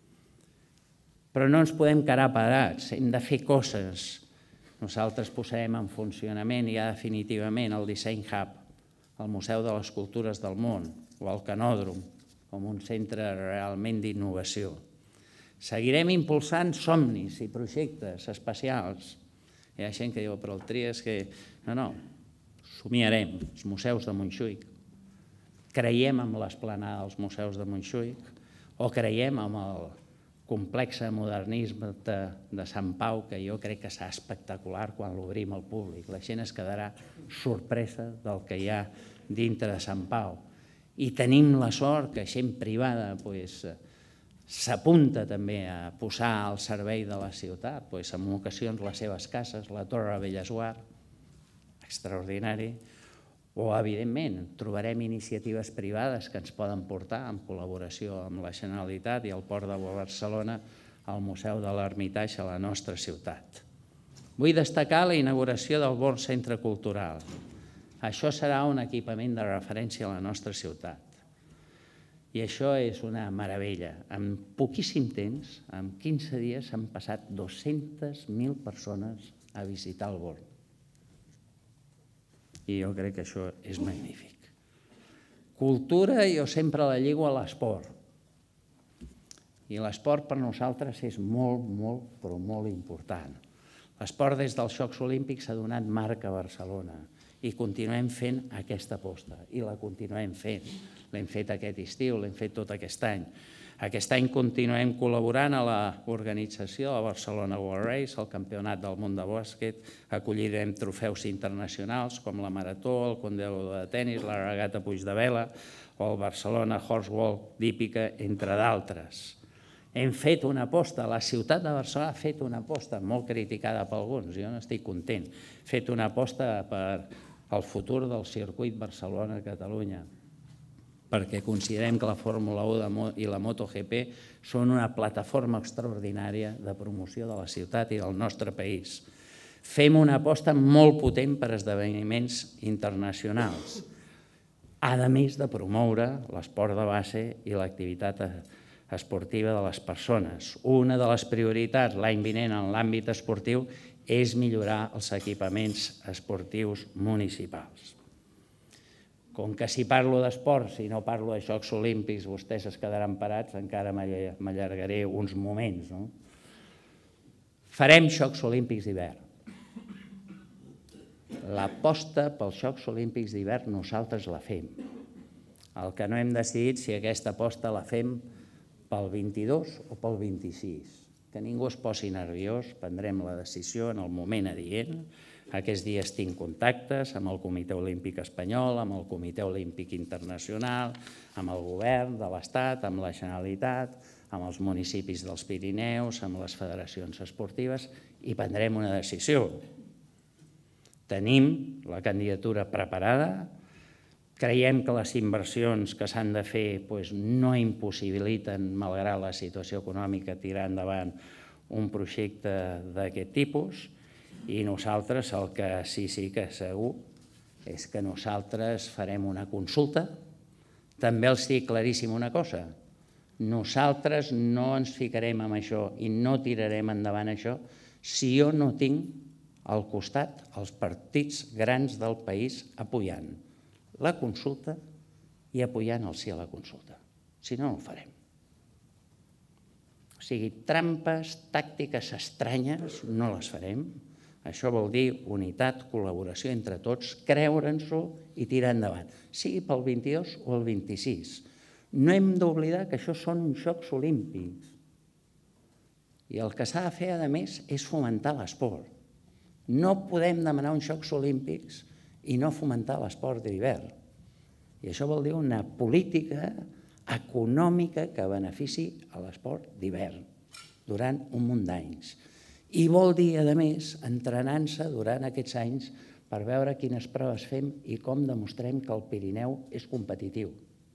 Però no ens podem quedar parats, hem de fer coses. Nosaltres posarem en funcionament ja definitivament el Design Hub, el Museu de les Cultures del Món o el Canòdrom, com un centre realment d'innovació. Seguirem impulsant somnis i projectes especials. Hi ha gent que diu, però el Trias que... No, no, somiarem els museus de Montjuïc. Creiem en l'esplanada dels museus de Montjuïc o creiem en el complex modernisme de Sant Pau, que jo crec que serà espectacular quan l'obrim al públic. La gent es quedarà sorpresa del que hi ha dintre de Sant Pau. I tenim la sort que gent privada s'apunta també a posar al servei de la ciutat, en ocasions les seves cases, la Torre Bellesguard, extraordinari, o, evidentment, trobarem iniciatives privades que ens poden portar, en col·laboració amb la Generalitat i el Port de Barcelona, al Museu de l'Ermitage a la nostra ciutat. Vull destacar la inauguració del Born Centre Cultural. Això serà un equipament de referència a la nostra ciutat. I això és una meravella. En poquíssim temps, en quinze dies, s'han passat dues-centes mil persones a visitar el Born. I jo crec que això és magnífic. Cultura, jo sempre la lligo a l'esport. I l'esport per nosaltres és molt, molt, però molt important. L'esport des dels Jocs Olímpics s'ha donat marca a Barcelona i continuem fent aquesta aposta i la continuem fent. L'hem fet aquest estiu, l'hem fet tot aquest any. Aquest any continuem col·laborant a l'organització de Barcelona World Race, el Campionat del Món de Bàsquet, acollirem trofeus internacionals com la Marató, el Condeu de Tenis, la Regata Puig de Vela o el Barcelona Horse Walk d'Hípica, entre d'altres. Hem fet una aposta, la ciutat de Barcelona ha fet una aposta molt criticada per alguns, jo n'estic content, ha fet una aposta per al futur del circuit Barcelona-Catalunya, perquè considerem que la Fórmula u i la MotoGP són una plataforma extraordinària de promoció de la ciutat i del nostre país. Fem una aposta molt potent per esdeveniments internacionals, a més de promoure l'esport de base i l'activitat esportiva de les persones. Una de les prioritats l'any vinent en l'àmbit esportiu és millorar els equipaments esportius municipals. Com que si parlo d'esport, si no parlo de Jocs Olímpics, vostès es quedaran parats, encara m'allargaré uns moments. Farem Jocs Olímpics d'hivern. L'aposta pels Jocs Olímpics d'hivern nosaltres la fem. El que no hem decidit si aquesta aposta la fem pel vint-i-dos o pel vint-i-sis. Que ningú es posi nerviós, prendrem la decisió en el moment adient. Aquests dies tinc contactes amb el Comitè Olímpic Espanyol, amb el Comitè Olímpic Internacional, amb el govern de l'Estat, amb la Generalitat, amb els municipis dels Pirineus, amb les federacions esportives i prendrem una decisió. Tenim la candidatura preparada, creiem que les inversions que s'han de fer no impossibiliten, malgrat la situació econòmica, tirar endavant un projecte d'aquest tipus i nosaltres el que sí sí que segur és que nosaltres farem una consulta També els dic claríssim una cosa. Nosaltres no ens ficarem amb això i no tirarem endavant això si jo no tinc al costat els partits grans del país apoyant la consulta i apoyant el sí a la consulta. Si no, no ho farem. O sigui, trampes, tàctiques estranyes, no les farem. Això vol dir unitat, col·laboració entre tots, creure'ns-ho i tirar endavant, sigui pel vint-i-dos o el vint-i-sis. No hem d'oblidar que això són uns Jocs Olímpics. I el que s'ha de fer, a més, és fomentar l'esport. No podem demanar uns Jocs Olímpics i no fomentar l'esport d'hivern. I això vol dir una política econòmica que benefici a l'esport d'hivern durant un munt d'anys. I vol dir, a més, entrenant-se durant aquests anys per veure quines proves fem i com demostrem que el Pirineu és competitiu.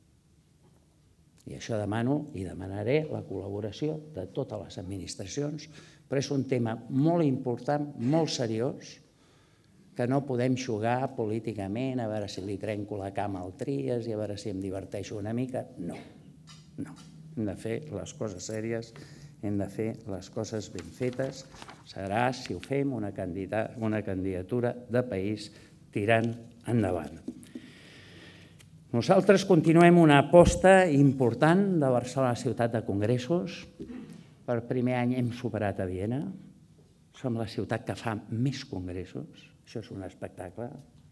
I això demano i demanaré la col·laboració de totes les administracions, però és un tema molt important, molt seriós, que no podem jugar políticament a veure si li trenco la cama al Trias i a veure si em diverteixo una mica. No, no. Hem de fer les coses sèries, hem de fer les coses ben fetes. Serà, si ho fem, una candidatura de país tirant endavant. Nosaltres continuem una aposta important de Barcelona ciutat de congressos. Per primer any hem superat a Viena. Som la ciutat que fa més congressos. Això és un espectacle.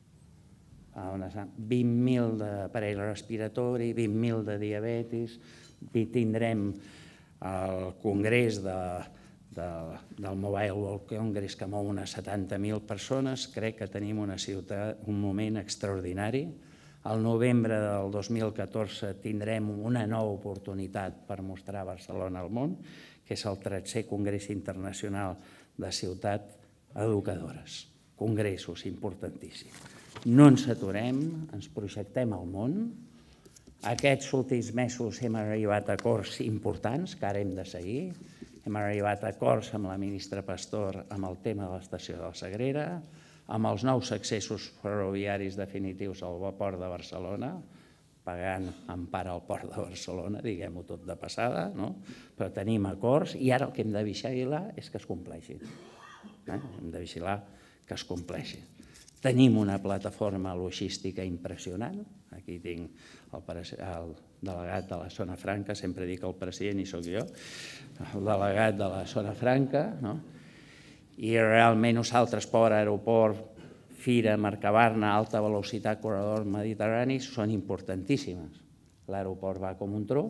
vint mil d'aparell respiratori, vint mil de diabetis. Tindrem el congrés del Mobile World Congress que mou unes setanta mil persones. Crec que tenim una ciutat, un moment extraordinari. Al novembre del dos mil catorze tindrem una nova oportunitat per mostrar Barcelona al món, que és el tretzè Congrés Internacional de Ciutats Educadores. Congressos importantíssims. No ens aturem, ens projectem al món. Aquests últims mesos hem arribat a acords importants que ara hem de seguir. Hem arribat a acords amb la ministra Pastor amb el tema de l'estació de la Sagrera, amb els nous accessos ferroviaris definitius al port de Barcelona, pagant en part al port de Barcelona, diguem-ho tot de passada, però tenim acords i ara el que hem de vigilar és que es compleixin. Hem de vigilar que es compleixin. Tenim una plataforma logística impressionant. Aquí tinc el delegat de la Zona Franca, sempre dic el president i sóc jo, el delegat de la Zona Franca, i realment nosaltres, port, aeroport, Fira, Mercabarna, alta velocitat, corredor mediterrani, són importantíssimes. L'aeroport va com un tro.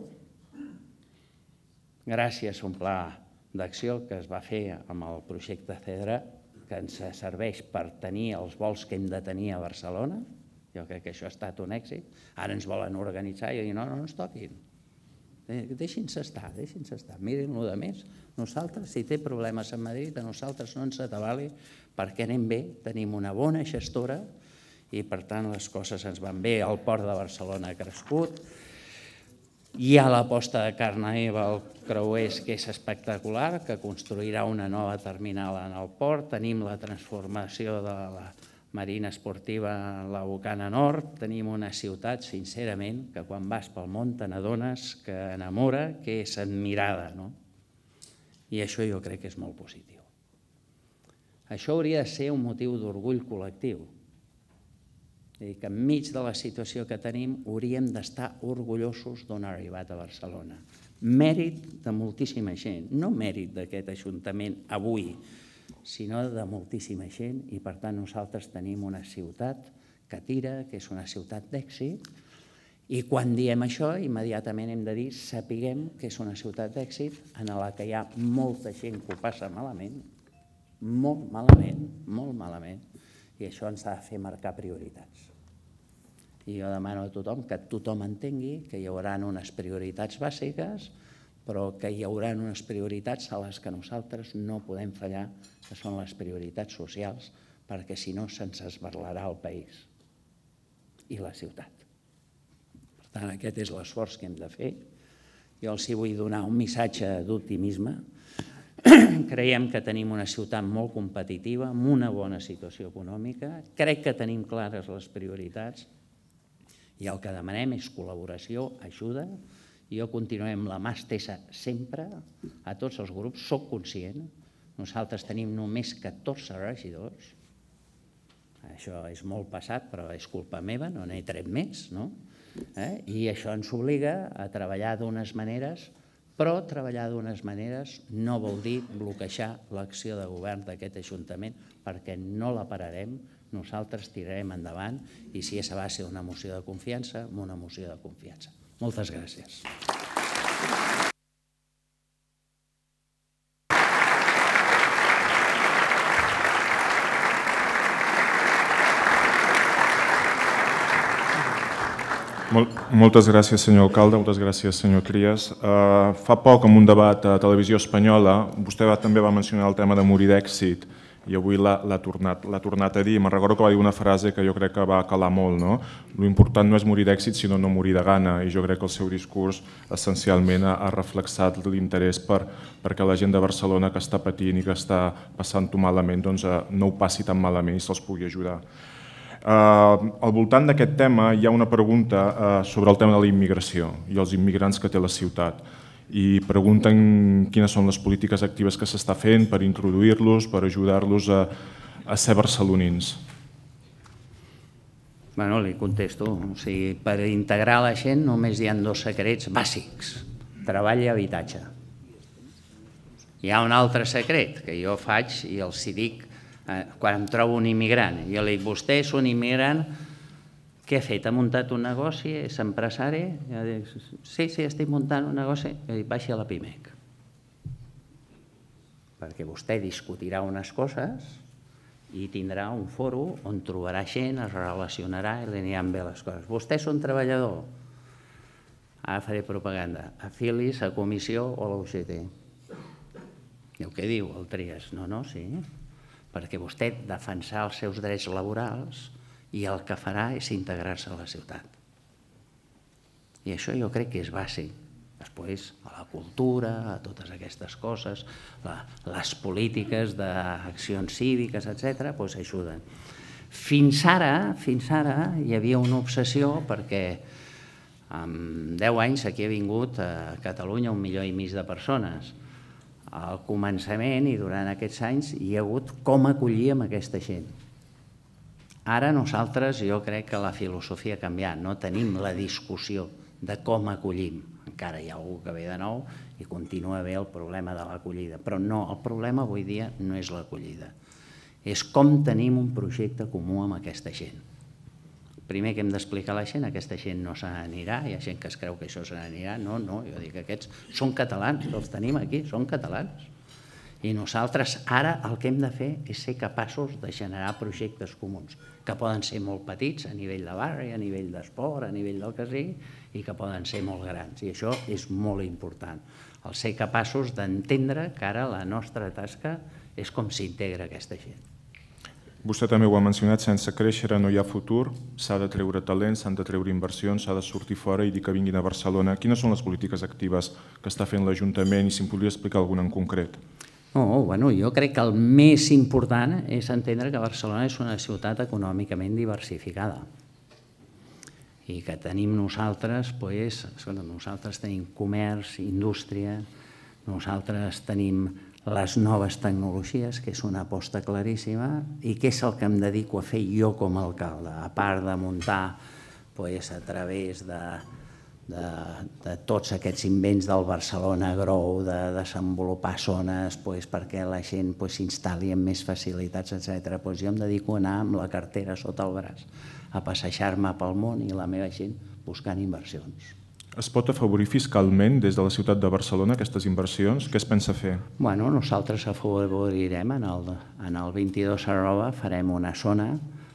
Gràcies a un pla d'acció que es va fer amb el projecte CEDRA, que ens serveix per tenir els vols que hem de tenir a Barcelona. Jo crec que això ha estat un èxit. Ara ens volen organitzar i dir, no, no ens toquin. Deixin-se estar, deixin-se estar. Mirin-lo de més. Nosaltres, si té problemes a Madrid, a nosaltres no ens atabali perquè anem bé, tenim una bona gestora i, per tant, les coses ens van bé. El port de Barcelona ha crescut. Hi ha l'aposta de Carnaval Creuers, que és espectacular, que construirà una nova terminal en el port. Tenim la transformació de la Marina Esportiva a la Bocana Nord. Tenim una ciutat, sincerament, que quan vas pel món te n'adones que enamora, que és admirada. I això jo crec que és molt positiu. Això hauria de ser un motiu d'orgull col·lectiu. Que enmig de la situació que tenim hauríem d'estar orgullosos d'on ha arribat a Barcelona. Mèrit de moltíssima gent, no mèrit d'aquest Ajuntament avui, sinó de moltíssima gent, i per tant nosaltres tenim una ciutat que tira, que és una ciutat d'èxit, i quan diem això immediatament hem de dir sapiguem que és una ciutat d'èxit en la que hi ha molta gent que ho passa malament, molt malament, molt malament, i això ens ha de fer marcar prioritats. I jo demano a tothom que tothom entengui que hi haurà unes prioritats bàsiques, però que hi haurà unes prioritats a les que nosaltres no podem fallar, que són les prioritats socials, perquè si no se'ns esberlarà el país i la ciutat. Per tant, aquest és l'esforç que hem de fer. Jo els vull donar un missatge d'optimisme. Creiem que tenim una ciutat molt competitiva, amb una bona situació econòmica. Crec que tenim clares les prioritats I el que demanem és col·laboració, ajuda. Jo continuaré amb la mà estesa sempre a tots els grups. Soc conscient. Nosaltres tenim només catorze regidors. Això és molt passat, però és culpa meva, no n'he tret més, no? I això ens obliga a treballar d'unes maneres, però treballar d'unes maneres no vol dir bloquejar l'acció de govern d'aquest Ajuntament, perquè no la pararem, nosaltres tirarem endavant i si és a base d'una moció de confiança, amb una moció de confiança. Moltes gràcies. Moltes gràcies, senyor alcalde, moltes gràcies, senyor Trias. Fa poc, en un debat a Televisió Espanyola, vostè també va mencionar el tema de morir d'èxit i avui l'ha tornat a dir. Me'n recordo que va dir una frase que jo crec que va calar molt. L'important no és morir d'èxit, sinó no morir de gana, i jo crec que el seu discurs essencialment ha reflexat l'interès perquè la gent de Barcelona que està patint i que està passant-ho malament no ho passi tan malament i se'ls pugui ajudar. Al voltant d'aquest tema hi ha una pregunta sobre el tema de la immigració i els immigrants que té la ciutat i pregunten quines són les polítiques actives que s'està fent per introduir-los, per ajudar-los a ser barcelonins. Bueno, li contesto. Per integrar la gent només hi ha dos secrets bàsics, treball i habitatge. Hi ha un altre secret que jo faig i els dic quan em trobo un immigrant. Jo li dic, vostè és un immigrant, què ha fet? Ha muntat un negoci? És empresari? Sí, sí, estic muntant un negoci. Jo dic, baixi a la Pimec. Perquè vostè discutirà unes coses i tindrà un foro on trobarà gent, es relacionarà i li aniran bé les coses. Vostè és un treballador? Ara faré propaganda. Afilis a comissió o a la U G T. I el que diu el Trias? No, no, sí. Perquè vostè defensarà els seus drets laborals i el que farà és integrar-se a la ciutat. I això jo crec que és bàsic. Després, a la cultura, a totes aquestes coses, les polítiques d'accions cíviques, etcètera, doncs ajuden. Fins ara, fins ara, hi havia una obsessió perquè en deu anys aquí ha vingut a Catalunya un milió i mig de persones. Al començament i durant aquests anys hi ha hagut com acollíem aquesta gent. Ara nosaltres jo crec que la filosofia ha canviat, no tenim la discussió de com acollim. Encara hi ha algú que ve de nou i continua bé el problema de l'acollida. Però no, el problema avui dia no és l'acollida. És com tenim un projecte comú amb aquesta gent. Primer que hem d'explicar a la gent, aquesta gent no se n'anirà, hi ha gent que es creu que això se n'anirà, no, no, jo dic que aquests són catalans, els tenim aquí, són catalans. I nosaltres ara el que hem de fer és ser capaços de generar projectes comuns, que poden ser molt petits a nivell de barri, a nivell d'esport, a nivell del que sigui, i que poden ser molt grans. I això és molt important, el ser capaços d'entendre que ara la nostra tasca és com s'integra aquesta gent. Vostè també ho ha mencionat, sense créixer no hi ha futur, s'ha de treure talent, s'han de treure inversions, s'ha de sortir fora i dir que vinguin a Barcelona. Quines són les polítiques actives que està fent l'Ajuntament i si em podria explicar alguna en concret? No, bueno, jo crec que el més important és entendre que Barcelona és una ciutat econòmicament diversificada i que tenim nosaltres, doncs, nosaltres tenim comerç, indústria, nosaltres tenim les noves tecnologies, que és una aposta claríssima, i què és el que em dedico a fer jo com a alcalde, a part de muntar a través de tots aquests invents del Barcelona Grow, de desenvolupar zones perquè la gent s'instal·li amb més facilitats, etcètera. Jo em dedico a anar amb la cartera sota el braç, a passejar-me pel món i la meva gent buscant inversions. Es pot afavorir fiscalment des de la ciutat de Barcelona aquestes inversions? Què es pensa fer? Bueno, nosaltres afavorirem, en el vint-i-dos arroba farem una zona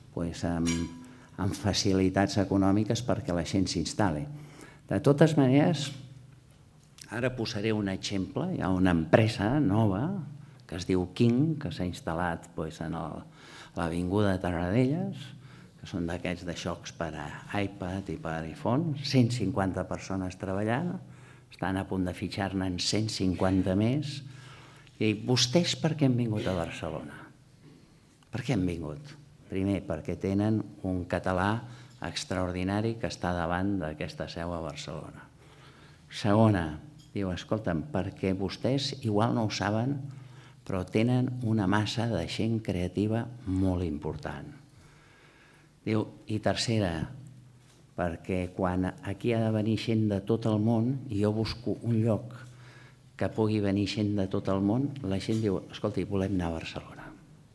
amb facilitats econòmiques perquè la gent s'instal·li. De totes maneres, ara posaré un exemple, hi ha una empresa nova que es diu King, que s'ha instal·lat a l'avinguda de Tarradellas, que són d'aquests de jocs per a iPad i per iPhone, cent cinquanta persones treballant, estan a punt de fitxar-ne en cent cinquanta més. I vostès per què han vingut a Barcelona? Per què han vingut? Primer, perquè tenen un català extraordinari que està davant d'aquesta seu a Barcelona. Segona, diu, escolta'm, perquè vostès igual no ho saben, però tenen una massa de gent creativa molt important. Diu, i tercera, perquè quan aquí ha de venir gent de tot el món i jo busco un lloc que pugui venir gent de tot el món, la gent diu, escolta, volem anar a Barcelona.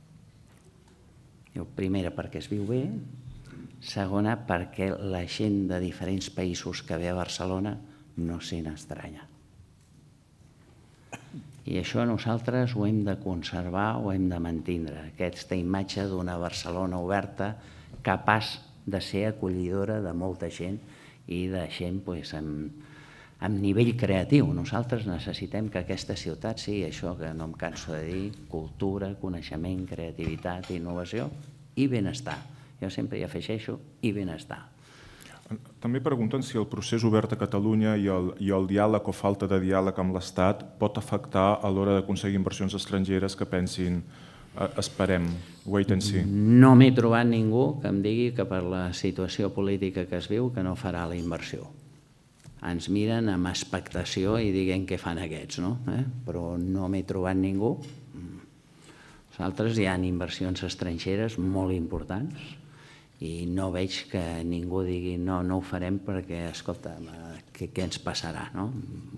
Diu, primera, perquè es viu bé, segona, perquè la gent de diferents països que ve a Barcelona no se n'estranya. I això nosaltres ho hem de conservar, ho hem de mantindre, aquesta imatge d'una Barcelona oberta, capaç de ser acollidora de molta gent i de gent amb nivell creatiu. Nosaltres necessitem que aquesta ciutat sigui això que no em canso de dir, cultura, coneixement, creativitat, innovació i benestar. Jo sempre hi afegeixo i benestar. També pregunten si el procés obert a Catalunya i el, i el diàleg o falta de diàleg amb l'Estat pot afectar a l'hora d'aconseguir inversions estrangeres que pensin esperem, wait and see. No m'he trobat ningú que em digui que per la situació política que es viu que no farà la inversió. Ens miren amb expectació i diguen què fan aquests, no? Eh? Però no m'he trobat ningú. Nosaltres hi ha inversions estrangeres molt importants i no veig que ningú digui no, no ho farem perquè, escolta, què ens passarà, no?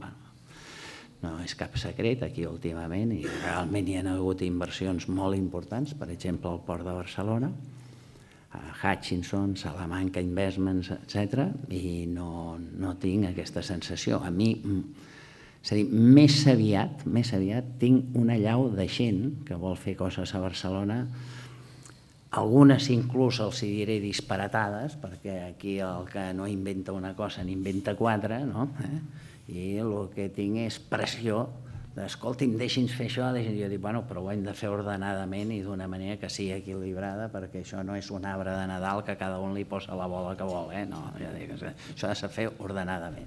No és cap secret aquí últimament i realment hi ha hagut inversions molt importants, per exemple al Port de Barcelona, Hutchinson, Salamanca Investments, etcètera, i no tinc aquesta sensació. A mi, és a dir, més aviat, més aviat tinc una allau de gent que vol fer coses a Barcelona. Algunes inclús els diré disparatades, perquè aquí el que no inventa una cosa n'inventa quatre, no? I el que tinc és pressió d'escolti'm, deixi'ns fer això, i jo dic, bueno, però ho hem de fer ordenadament i d'una manera que sigui equilibrada, perquè això no és un arbre de Nadal que cada un li posa la bola que vol, eh? No, jo dic, això ha de ser fer ordenadament.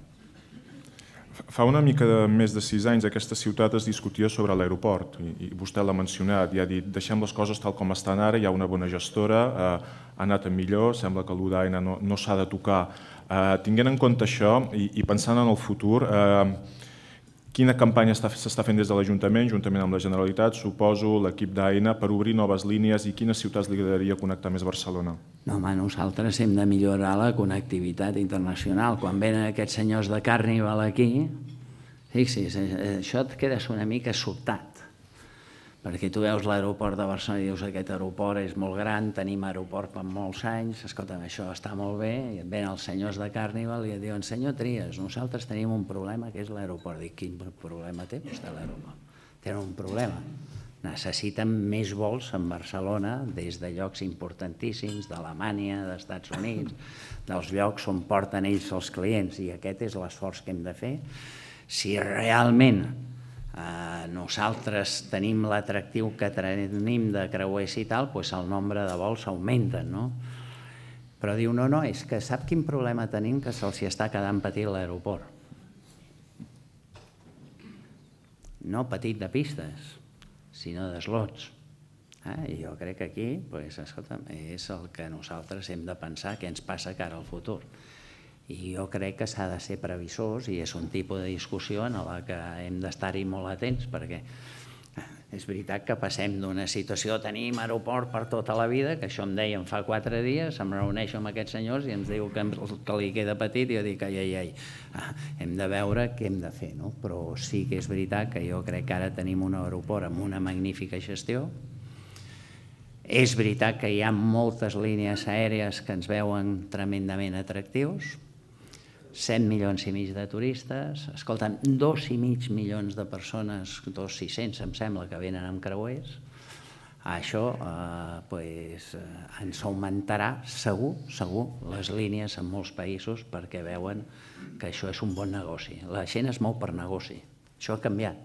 Fa una mica més de sis anys aquesta ciutat es discutia sobre l'aeroport i vostè l'ha mencionat i ha dit deixem les coses tal com estan ara, hi ha una bona gestora, ha anat a millor, sembla que l'U D A I N no s'ha de tocar. Tinguent en compte això i pensant en el futur, quina campanya s'està fent des de l'Ajuntament, juntament amb la Generalitat, suposo, l'equip d'Aena, per obrir noves línies i quines ciutats li agradaria connectar més Barcelona? No, home, nosaltres hem de millorar la connectivitat internacional. Quan venen aquests senyors de Carnival aquí, fixis, això et quedes una mica sobtat, perquè tu veus l'aeroport de Barcelona i dius aquest aeroport és molt gran, tenim aeroport per molts anys, escolta'm, això està molt bé, i et venen els senyors de Carnival i et diuen, senyor Trias, nosaltres tenim un problema que és l'aeroport. Dic, quin problema té vostè l'aeroport? Tenen un problema. Necessiten més vols en Barcelona des de llocs importantíssims, d'Alemanya, dels Estats Units, dels llocs on porten ells els clients, i aquest és l'esforç que hem de fer. Si realment nosaltres tenim l'atractiu que tenim de creuers i tal, doncs el nombre de vols augmenten, no? Però diu, no, no, és que sap quin problema tenim que se'ls està quedant petit l'aeroport. No petit de pistes, sinó d'eslots. I jo crec que aquí, escolta'm, és el que nosaltres hem de pensar què ens passa cara al futur. I jo crec que s'ha de ser previsors i és un tipus de discussió en la que hem d'estar-hi molt atents, perquè és veritat que passem d'una situació, tenim aeroport per tota la vida, que això em deien fa quatre dies, em reuneixo amb aquests senyors i ens diu que li queda petit i jo dic, ai, ai, ai, hem de veure què hem de fer, no? Però sí que és veritat que jo crec que ara tenim un aeroport amb una magnífica gestió. És veritat que hi ha moltes línies aèries que ens veuen tremendament atractius, set milions i mig de turistes, escolten, dos i mig milions de persones, dos sis-cents em sembla que venen amb creuers, això ens augmentarà segur, segur, les línies en molts països perquè veuen que això és un bon negoci. La gent es mou per negoci, això ha canviat.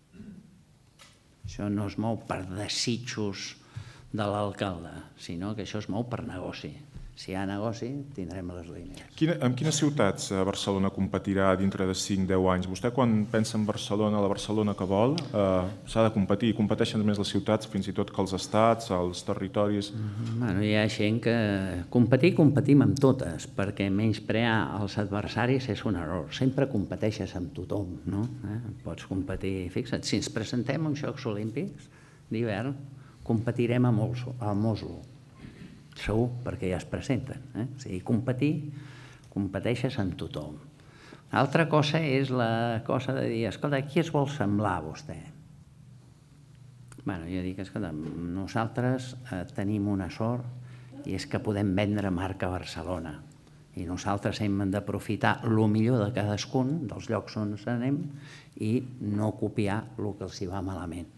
Això no es mou per desitjos de l'alcalde, sinó que això es mou per negoci. Si hi ha negoci, tindrem les línies. En quines ciutats Barcelona competirà dintre de cinc a deu anys? Vostè, quan pensa en Barcelona, la Barcelona que vol, s'ha de competir. Competeixen més les ciutats, fins i tot que els estats, els territoris... Hi ha gent que... Competir, competim amb totes, perquè menysprear els adversaris és un error. Sempre competeixes amb tothom, no? Pots competir... Fixa't, si ens presentem a uns Jocs Olímpics d'hivern, competirem a Oslo. Segur, perquè ja es presenten. O sigui, competir, competeixes amb tothom. Una altra cosa és la cosa de dir, escolta, qui es vol semblar a vostè? Bé, jo dic, escolta, nosaltres tenim una sort i és que podem vendre marca Barcelona. I nosaltres hem d'aprofitar el millor de cadascun dels llocs on anem i no copiar el que els hi va malament.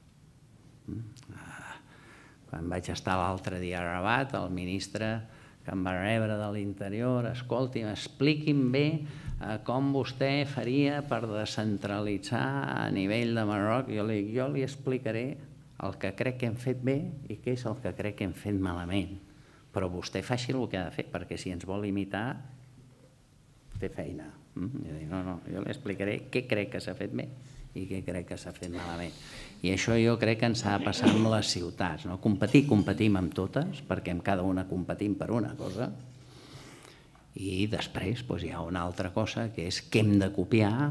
Quan vaig estar l'altre dia a Rabat, el ministre que em va rebre de l'Interior, escolti, expliqui'm bé com vostè faria per descentralitzar a nivell de Marroc. Jo li dic, jo li explicaré el que crec que hem fet bé i què és el que crec que hem fet malament. Però vostè faci el que ha de fer, perquè si ens vol imitar, té feina. Jo dic, no, no, jo li explicaré què crec que s'ha fet bé i què crec que s'ha fet malament. I això jo crec que ens ha de passar amb les ciutats. Competir, competim amb totes, perquè amb cada una competim per una cosa, i després hi ha una altra cosa, que és què hem de copiar.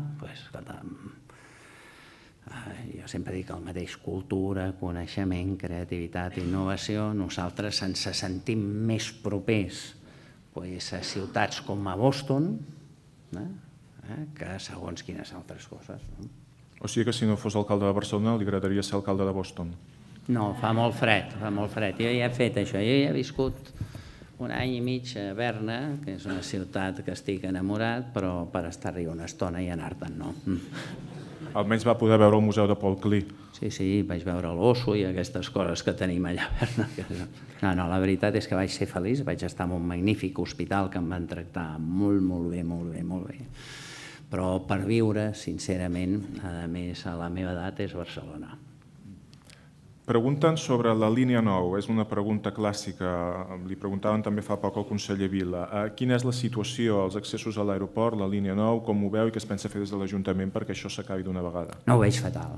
Jo sempre dic el mateix, cultura, coneixement, creativitat, innovació. Nosaltres ens sentim més propers a ciutats com a Boston que segons quines altres coses. O sigui que si no fos alcalde de Barcelona li agradaria ser alcalde de Boston? No, fa molt fred, fa molt fred. Jo ja he fet això, jo ja he viscut un any i mig a Berna, que és una ciutat que estic enamorat, però per estar-hi una estona i anar-te'n no. Almenys va poder veure el museu de Paul Klee. Sí, sí, vaig veure l'osso i aquestes coses que tenim allà a Berna. No, no, la veritat és que vaig ser feliç, vaig estar en un magnífic hospital que em van tractar molt, molt bé, molt bé, molt bé. Però per viure, sincerament, a més, a la meva edat és Barcelona. Pregunten sobre la línia nou, és una pregunta clàssica, li preguntaven també fa poc al conseller Vila. Quina és la situació, els accessos a l'aeroport, la línia nou, com ho veu i què es pensa fer des de l'Ajuntament perquè això s'acabi d'una vegada? No, ho veig fatal.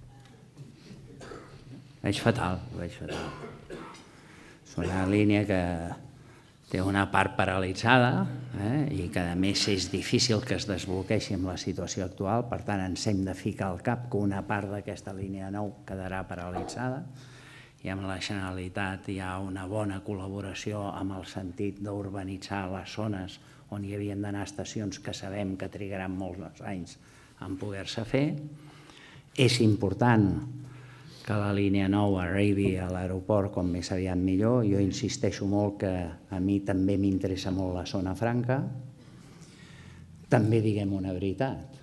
Ho veig fatal, ho veig fatal. És una línia que té una part paralitzada i que a més és difícil que es desbloqueixi amb la situació actual, per tant ens hem de ficar al cap que una part d'aquesta línia nou quedarà paralitzada i amb la Generalitat hi ha una bona col·laboració amb el sentit d'urbanitzar les zones on hi havien d'anar estacions que sabem que trigaran molts anys en poder-se fer. És important que la línia nou arribi a l'aeroport com més aviat millor. Jo insisteixo molt que a mi també m'interessa molt la zona franca. També diguem una veritat.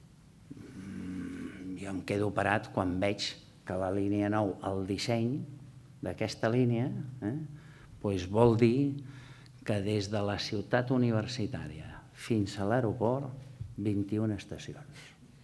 Jo em quedo parat quan veig que la línia nou, el disseny d'aquesta línia, vol dir que des de la ciutat universitària fins a l'aeroport, vint-i-una estacions.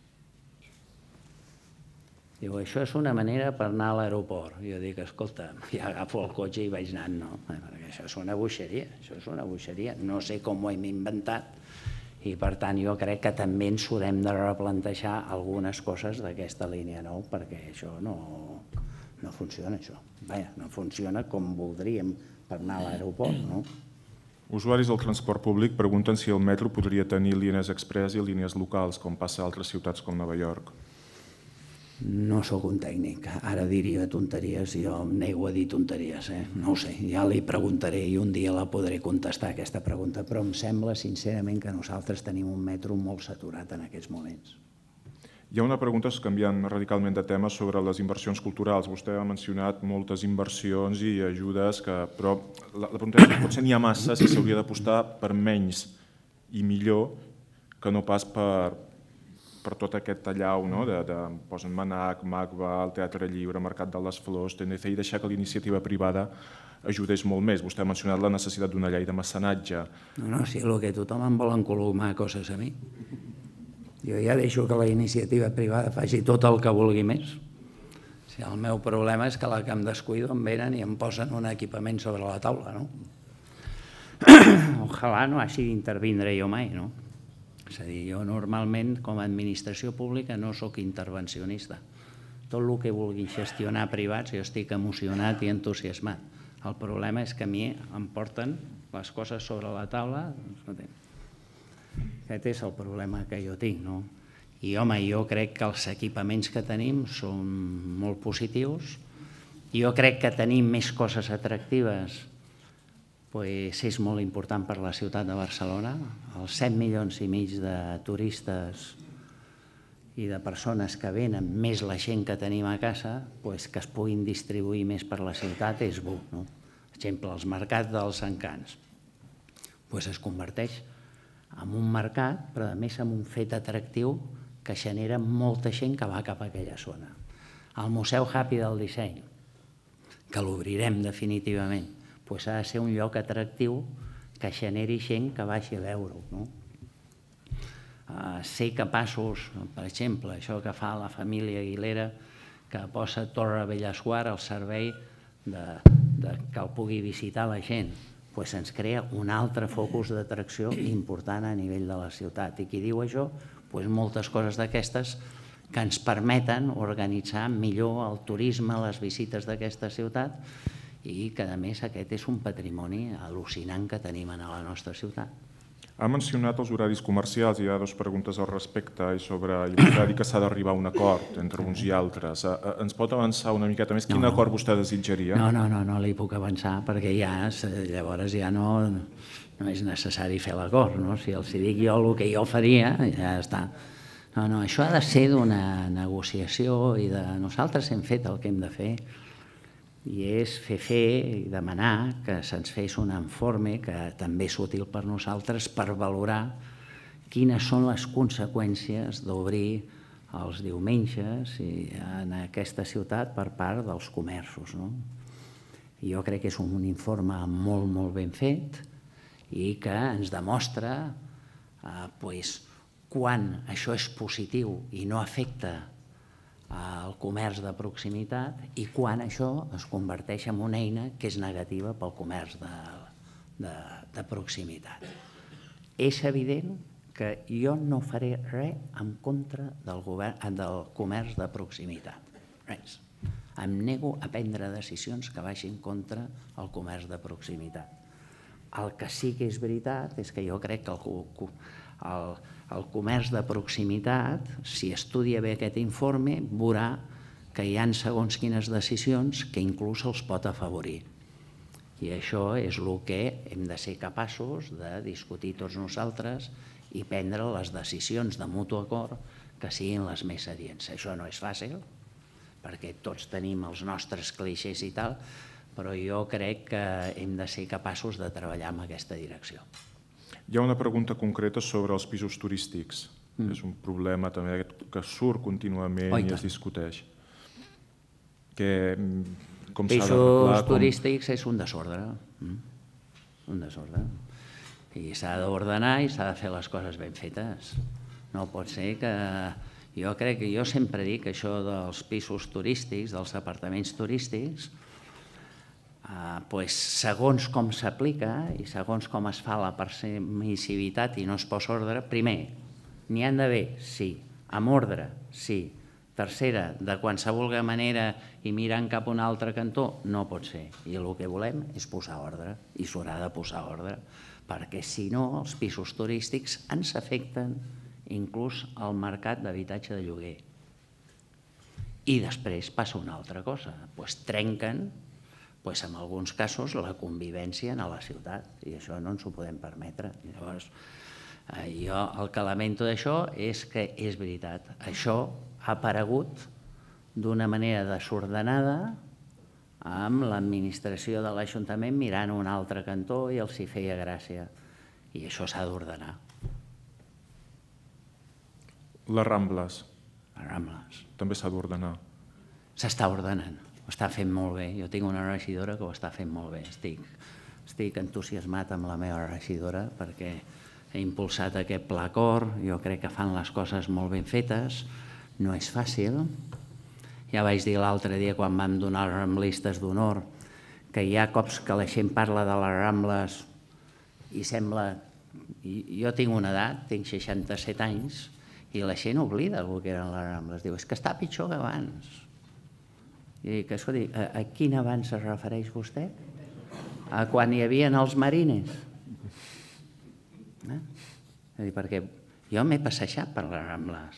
Diu, això és una manera per anar a l'aeroport. Jo dic, escolta, ja agafo el cotxe i vaig anant, no, perquè això és una boixeria, això és una boixeria. No sé com ho hem inventat i, per tant, jo crec que també ens haurem de replantejar algunes coses d'aquesta línia nou perquè això no funciona, això. Vaja, no funciona com voldríem per anar a l'aeroport, no? Usuaris del transport públic pregunten si el metro podria tenir línies express i línies locals, com passa a altres ciutats com Nova York. No sóc un tècnic, ara diria tonteries, jo em nego a dir tonteries, no ho sé, ja li preguntaré i un dia la podré contestar aquesta pregunta, però em sembla sincerament que nosaltres tenim un metro molt saturat en aquests moments. Hi ha una pregunta, canviant radicalment de tema, sobre les inversions culturals. Vostè ha mencionat moltes inversions i ajudes, però la pregunta és que potser n'hi ha massa si s'hauria d'apostar per menys i millor que no pas per per tot aquest tallau, posen Manac, Magba, el Teatre Lliure, Mercat de les Flors, T N C, i deixar que la iniciativa privada ajudés molt més. Vostè ha mencionat la necessitat d'una llei de mecenatge. No, no, sí, el que tothom em vol encolomar coses a mi. Jo ja deixo que la iniciativa privada faci tot el que vulgui més. El meu problema és que la que em descuido em venen i em posen un equipament sobre la taula, no? ojalà no hagi d'intervindre jo mai, no? És a dir, jo normalment com a administració pública no sóc intervencionista. Tot el que vulgui gestionar privats jo estic emocionat i entusiasmat. El problema és que a mi em porten les coses sobre la taula. Aquest és el problema que jo tinc, no? I home, jo crec que els equipaments que tenim són molt positius. Jo crec que tenir més coses atractives és molt important per a la ciutat de Barcelona. Els set milions i mig de turistes i de persones que venen, més la gent que tenim a casa, que es puguin distribuir més per la ciutat és bo. Per exemple, els mercats dels encants es converteix en un mercat, però a més en un fet atractiu que genera molta gent que va cap a aquella zona. El Museu Happy del Disseny, que l'obrirem definitivament, ha de ser un lloc atractiu que generi gent que vagi a veure-ho. Ser capaços, per exemple, això que fa la família Aguilera, que posa Torre Bellesguard al servei que el pugui visitar la gent, ens crea un altre focus d'atracció important a nivell de la ciutat. I qui diu això? Moltes coses d'aquestes que ens permeten organitzar millor el turisme, les visites d'aquesta ciutat, i que, a més, aquest és un patrimoni al·lucinant que tenim a la nostra ciutat. Ha mencionat els horaris comercials i hi ha dues preguntes al respecte i sobre l'horari que s'ha d'arribar a un acord entre uns i altres. Ens pot avançar una miqueta més? Quin acord vostè desitjaria? No, no, no, no li puc avançar perquè llavors ja no és necessari fer l'acord. Si els dic jo el que jo faria, ja està. No, no, això ha de ser d'una negociació i nosaltres hem fet el que hem de fer. I és fer fer i demanar que se'ns fes un informe que també és útil per nosaltres per valorar quines són les conseqüències d'obrir els diumenges en aquesta ciutat per part dels comerços. Jo crec que és un informe molt, molt ben fet i que ens demostra quan això és positiu i no afecta el comerç de proximitat i quan això es converteix en una eina que és negativa pel comerç de proximitat. És evident que jo no faré res en contra del comerç de proximitat. Res. Em nego a prendre decisions que vagin contra el comerç de proximitat. El que sí que és veritat és que jo crec que el el comerç de proximitat, si estudia bé aquest informe, veurà que hi ha segons quines decisions que inclús els pot afavorir. I això és el que hem de ser capaços de discutir tots nosaltres i prendre les decisions de mutu acord que siguin les més adients. Això no és fàcil, perquè tots tenim els nostres clixés i tal, però jo crec que hem de ser capaços de treballar en aquesta direcció. Hi ha una pregunta concreta sobre els pisos turístics. És un problema també que surt contínuament i es discuteix. Pisos turístics és un desordre. Un desordre. I s'ha d'ordenar i s'ha de fer les coses ben fetes. No pot ser que... Jo crec que jo sempre dic això dels pisos turístics, dels apartaments turístics, segons com s'aplica i segons com es fa la permissivitat i no es posa ordre, primer, n'hi han d'haver, sí, amb ordre, sí. Tercera, de qualsevol manera i mirant cap a un altre cantó, no pot ser. I el que volem és posar ordre, i s'haurà de posar ordre, perquè si no els pisos turístics ens afecten inclús al mercat d'habitatge de lloguer. I després passa una altra cosa, doncs trenquen en alguns casos la convivència a la ciutat i això no ens ho podem permetre. Llavors, jo el que lamento d'això és que és veritat, això ha aparegut d'una manera desordenada amb l'administració de l'Ajuntament mirant un altre cantó i els hi feia gràcia i això s'ha d'ordenar. Les Rambles. Les Rambles. També s'ha d'ordenar. S'està ordenant. Ho està fent molt bé. Jo tinc una regidora que ho està fent molt bé. Estic entusiasmat amb la meva regidora perquè he impulsat aquest pla acord. Jo crec que fan les coses molt ben fetes. No és fàcil. Ja vaig dir l'altre dia quan vam donar les ramblistes d'honor que hi ha cops que la gent parla de les Rambles i sembla... Jo tinc una edat, tinc seixanta-set anys, i la gent oblida el que eren les Rambles. Diu, és que està pitjor que abans. I dic, escolti, a quin abans es refereix vostè? A quan hi havia els marines? Perquè jo m'he passejat per les Rambles.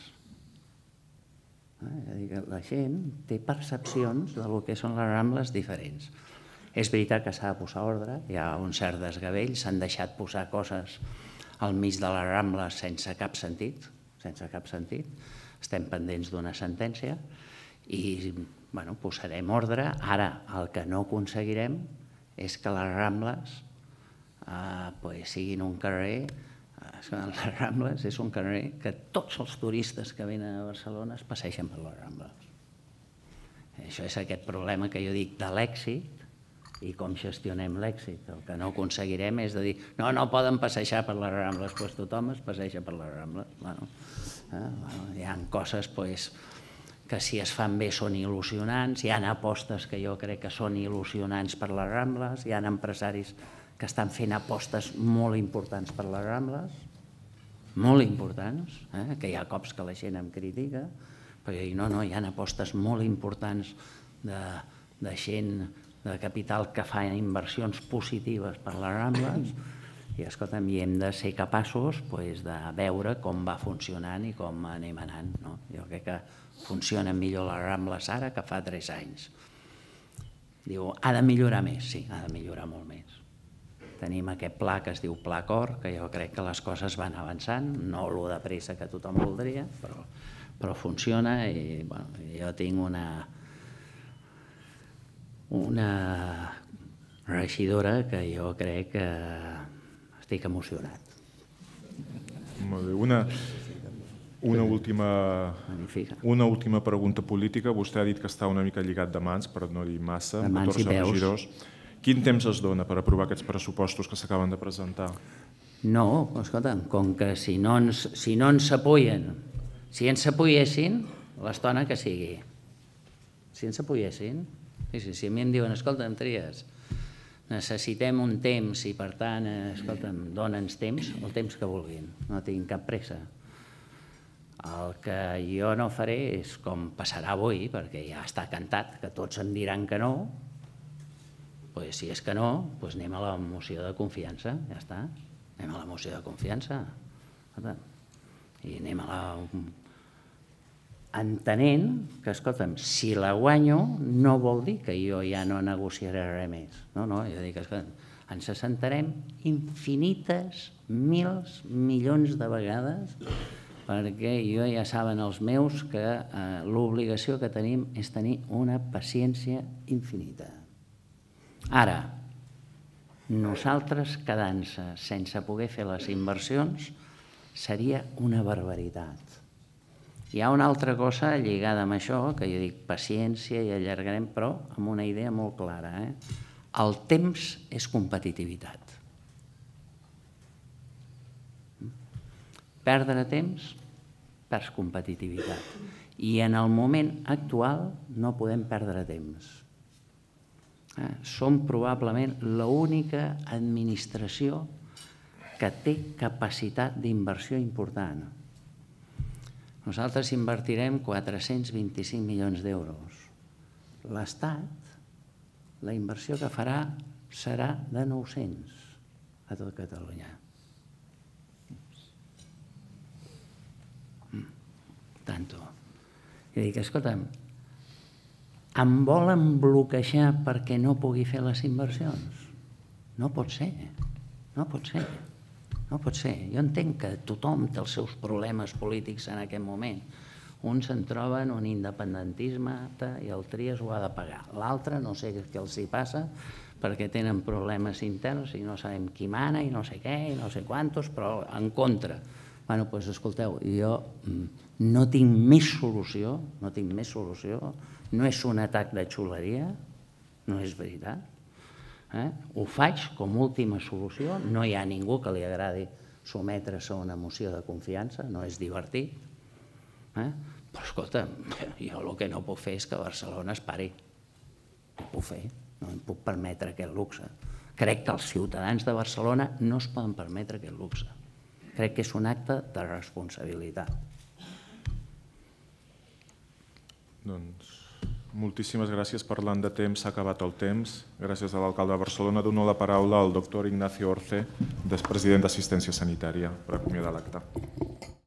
La gent té percepcions del que són les Rambles diferents. És veritat que s'ha de posar ordre, hi ha un cert desgavell, s'han deixat posar coses al mig de les Rambles sense cap sentit, sense cap sentit. Estem pendents d'una sentència i posarem ordre. Ara, el que no aconseguirem és que les Rambles siguin un carrer. Les Rambles és un carrer que tots els turistes que venen a Barcelona es passegen per les Rambles. Això és aquest problema que jo dic de l'èxit i com gestionem l'èxit. El que no aconseguirem és de dir no, no poden passejar per les Rambles, doncs tothom es passeja per les Rambles. Hi ha coses que si es fan bé són il·lusionants, hi ha apostes que jo crec que són il·lusionants per les Rambles, hi ha empresaris que estan fent apostes molt importants per les Rambles, molt importants, que hi ha cops que la gent em critica, però jo dic no, no, hi ha apostes molt importants de gent de capital que fa inversions positives per les Rambles i, escolta'm, hi hem de ser capaços de veure com va funcionant i com anem anant. Jo crec que funcionen millor les Rambles ara que fa tres anys. Diu, ha de millorar més? Sí, ha de millorar molt més. Tenim aquest pla que es diu Pla Cor, que jo crec que les coses van avançant, no lo de pressa que tothom voldria, però funciona i jo tinc una... una regidora que jo crec que estic emocionat. Molt bé. Una, una, última, una última pregunta política. Vostè ha dit que està una mica lligat de mans, per no dir massa, de mans i peus. Quin temps es dona per aprovar aquests pressupostos que s'acaben de presentar? No, escolta'm, com que si no ens, si no ens s'apoyen, si ens s'apoyessin, l'estona que sigui. Si ens s'apoyessin, si a mi em diuen, escolta'm, Trias, necessitem un temps i, per tant, escolta'm, dona'ns temps, el temps que vulguin, no tinc cap pressa. El que jo no faré és com passarà avui, perquè ja està cantat, que tots em diran que no, doncs si és que no, doncs anem a la moció de confiança, ja està, anem a la moció de confiança, i anem a la... entenent que, escolta'm, si la guanyo no vol dir que jo ja no negociaré res més. No, no, jo dic, escolta'm, ens assentarem infinites, mils, milions de vegades, perquè jo ja saben els meus que l'obligació que tenim és tenir una paciència infinita. Ara, nosaltres quedant-se sense poder fer les inversions seria una barbaritat. Hi ha una altra cosa lligada amb això, que jo dic paciència i allargarem, però amb una idea molt clara. El temps és competitivitat. Perdre temps, perds competitivitat. I en el moment actual no podem perdre temps. Som probablement l'única administració que té capacitat d'inversió important. Nosaltres invertirem quatre-cents vint-i-cinc milions d'euros. L'Estat, la inversió que farà serà de nou-cents a tot Catalunya. Tanto. I dic, escolta'm, em volen bloquejar perquè no pugui fer les inversions? No pot ser, no pot ser. No pot ser. Jo entenc que tothom té els seus problemes polítics en aquest moment. Uns se'n troben un independentisme i el Trias ho ha de pagar. L'altre no sé què els hi passa perquè tenen problemes interns i no sabem qui mana i no sé què i no sé quantos, però en contra. Bé, doncs escolteu, jo no tinc més solució, no tinc més solució, no és un atac de xuleria, no és veritat. Ho faig com a última solució, no hi ha ningú que li agradi sotmetre's a una moció de confiança, no és divertit. Però escolta, jo el que no puc fer és que Barcelona es pari. No ho puc fer, no em puc permetre aquest luxe. Crec que els ciutadans de Barcelona no es poden permetre aquest luxe. Crec que és un acte de responsabilitat. Doncs moltíssimes gràcies. Parlant de temps, s'ha acabat el temps. Gràcies a l'alcalde de Barcelona. Dono la paraula al doctor Ignacio Orce, president d'Assistència Sanitària, per acomiadar l'acte.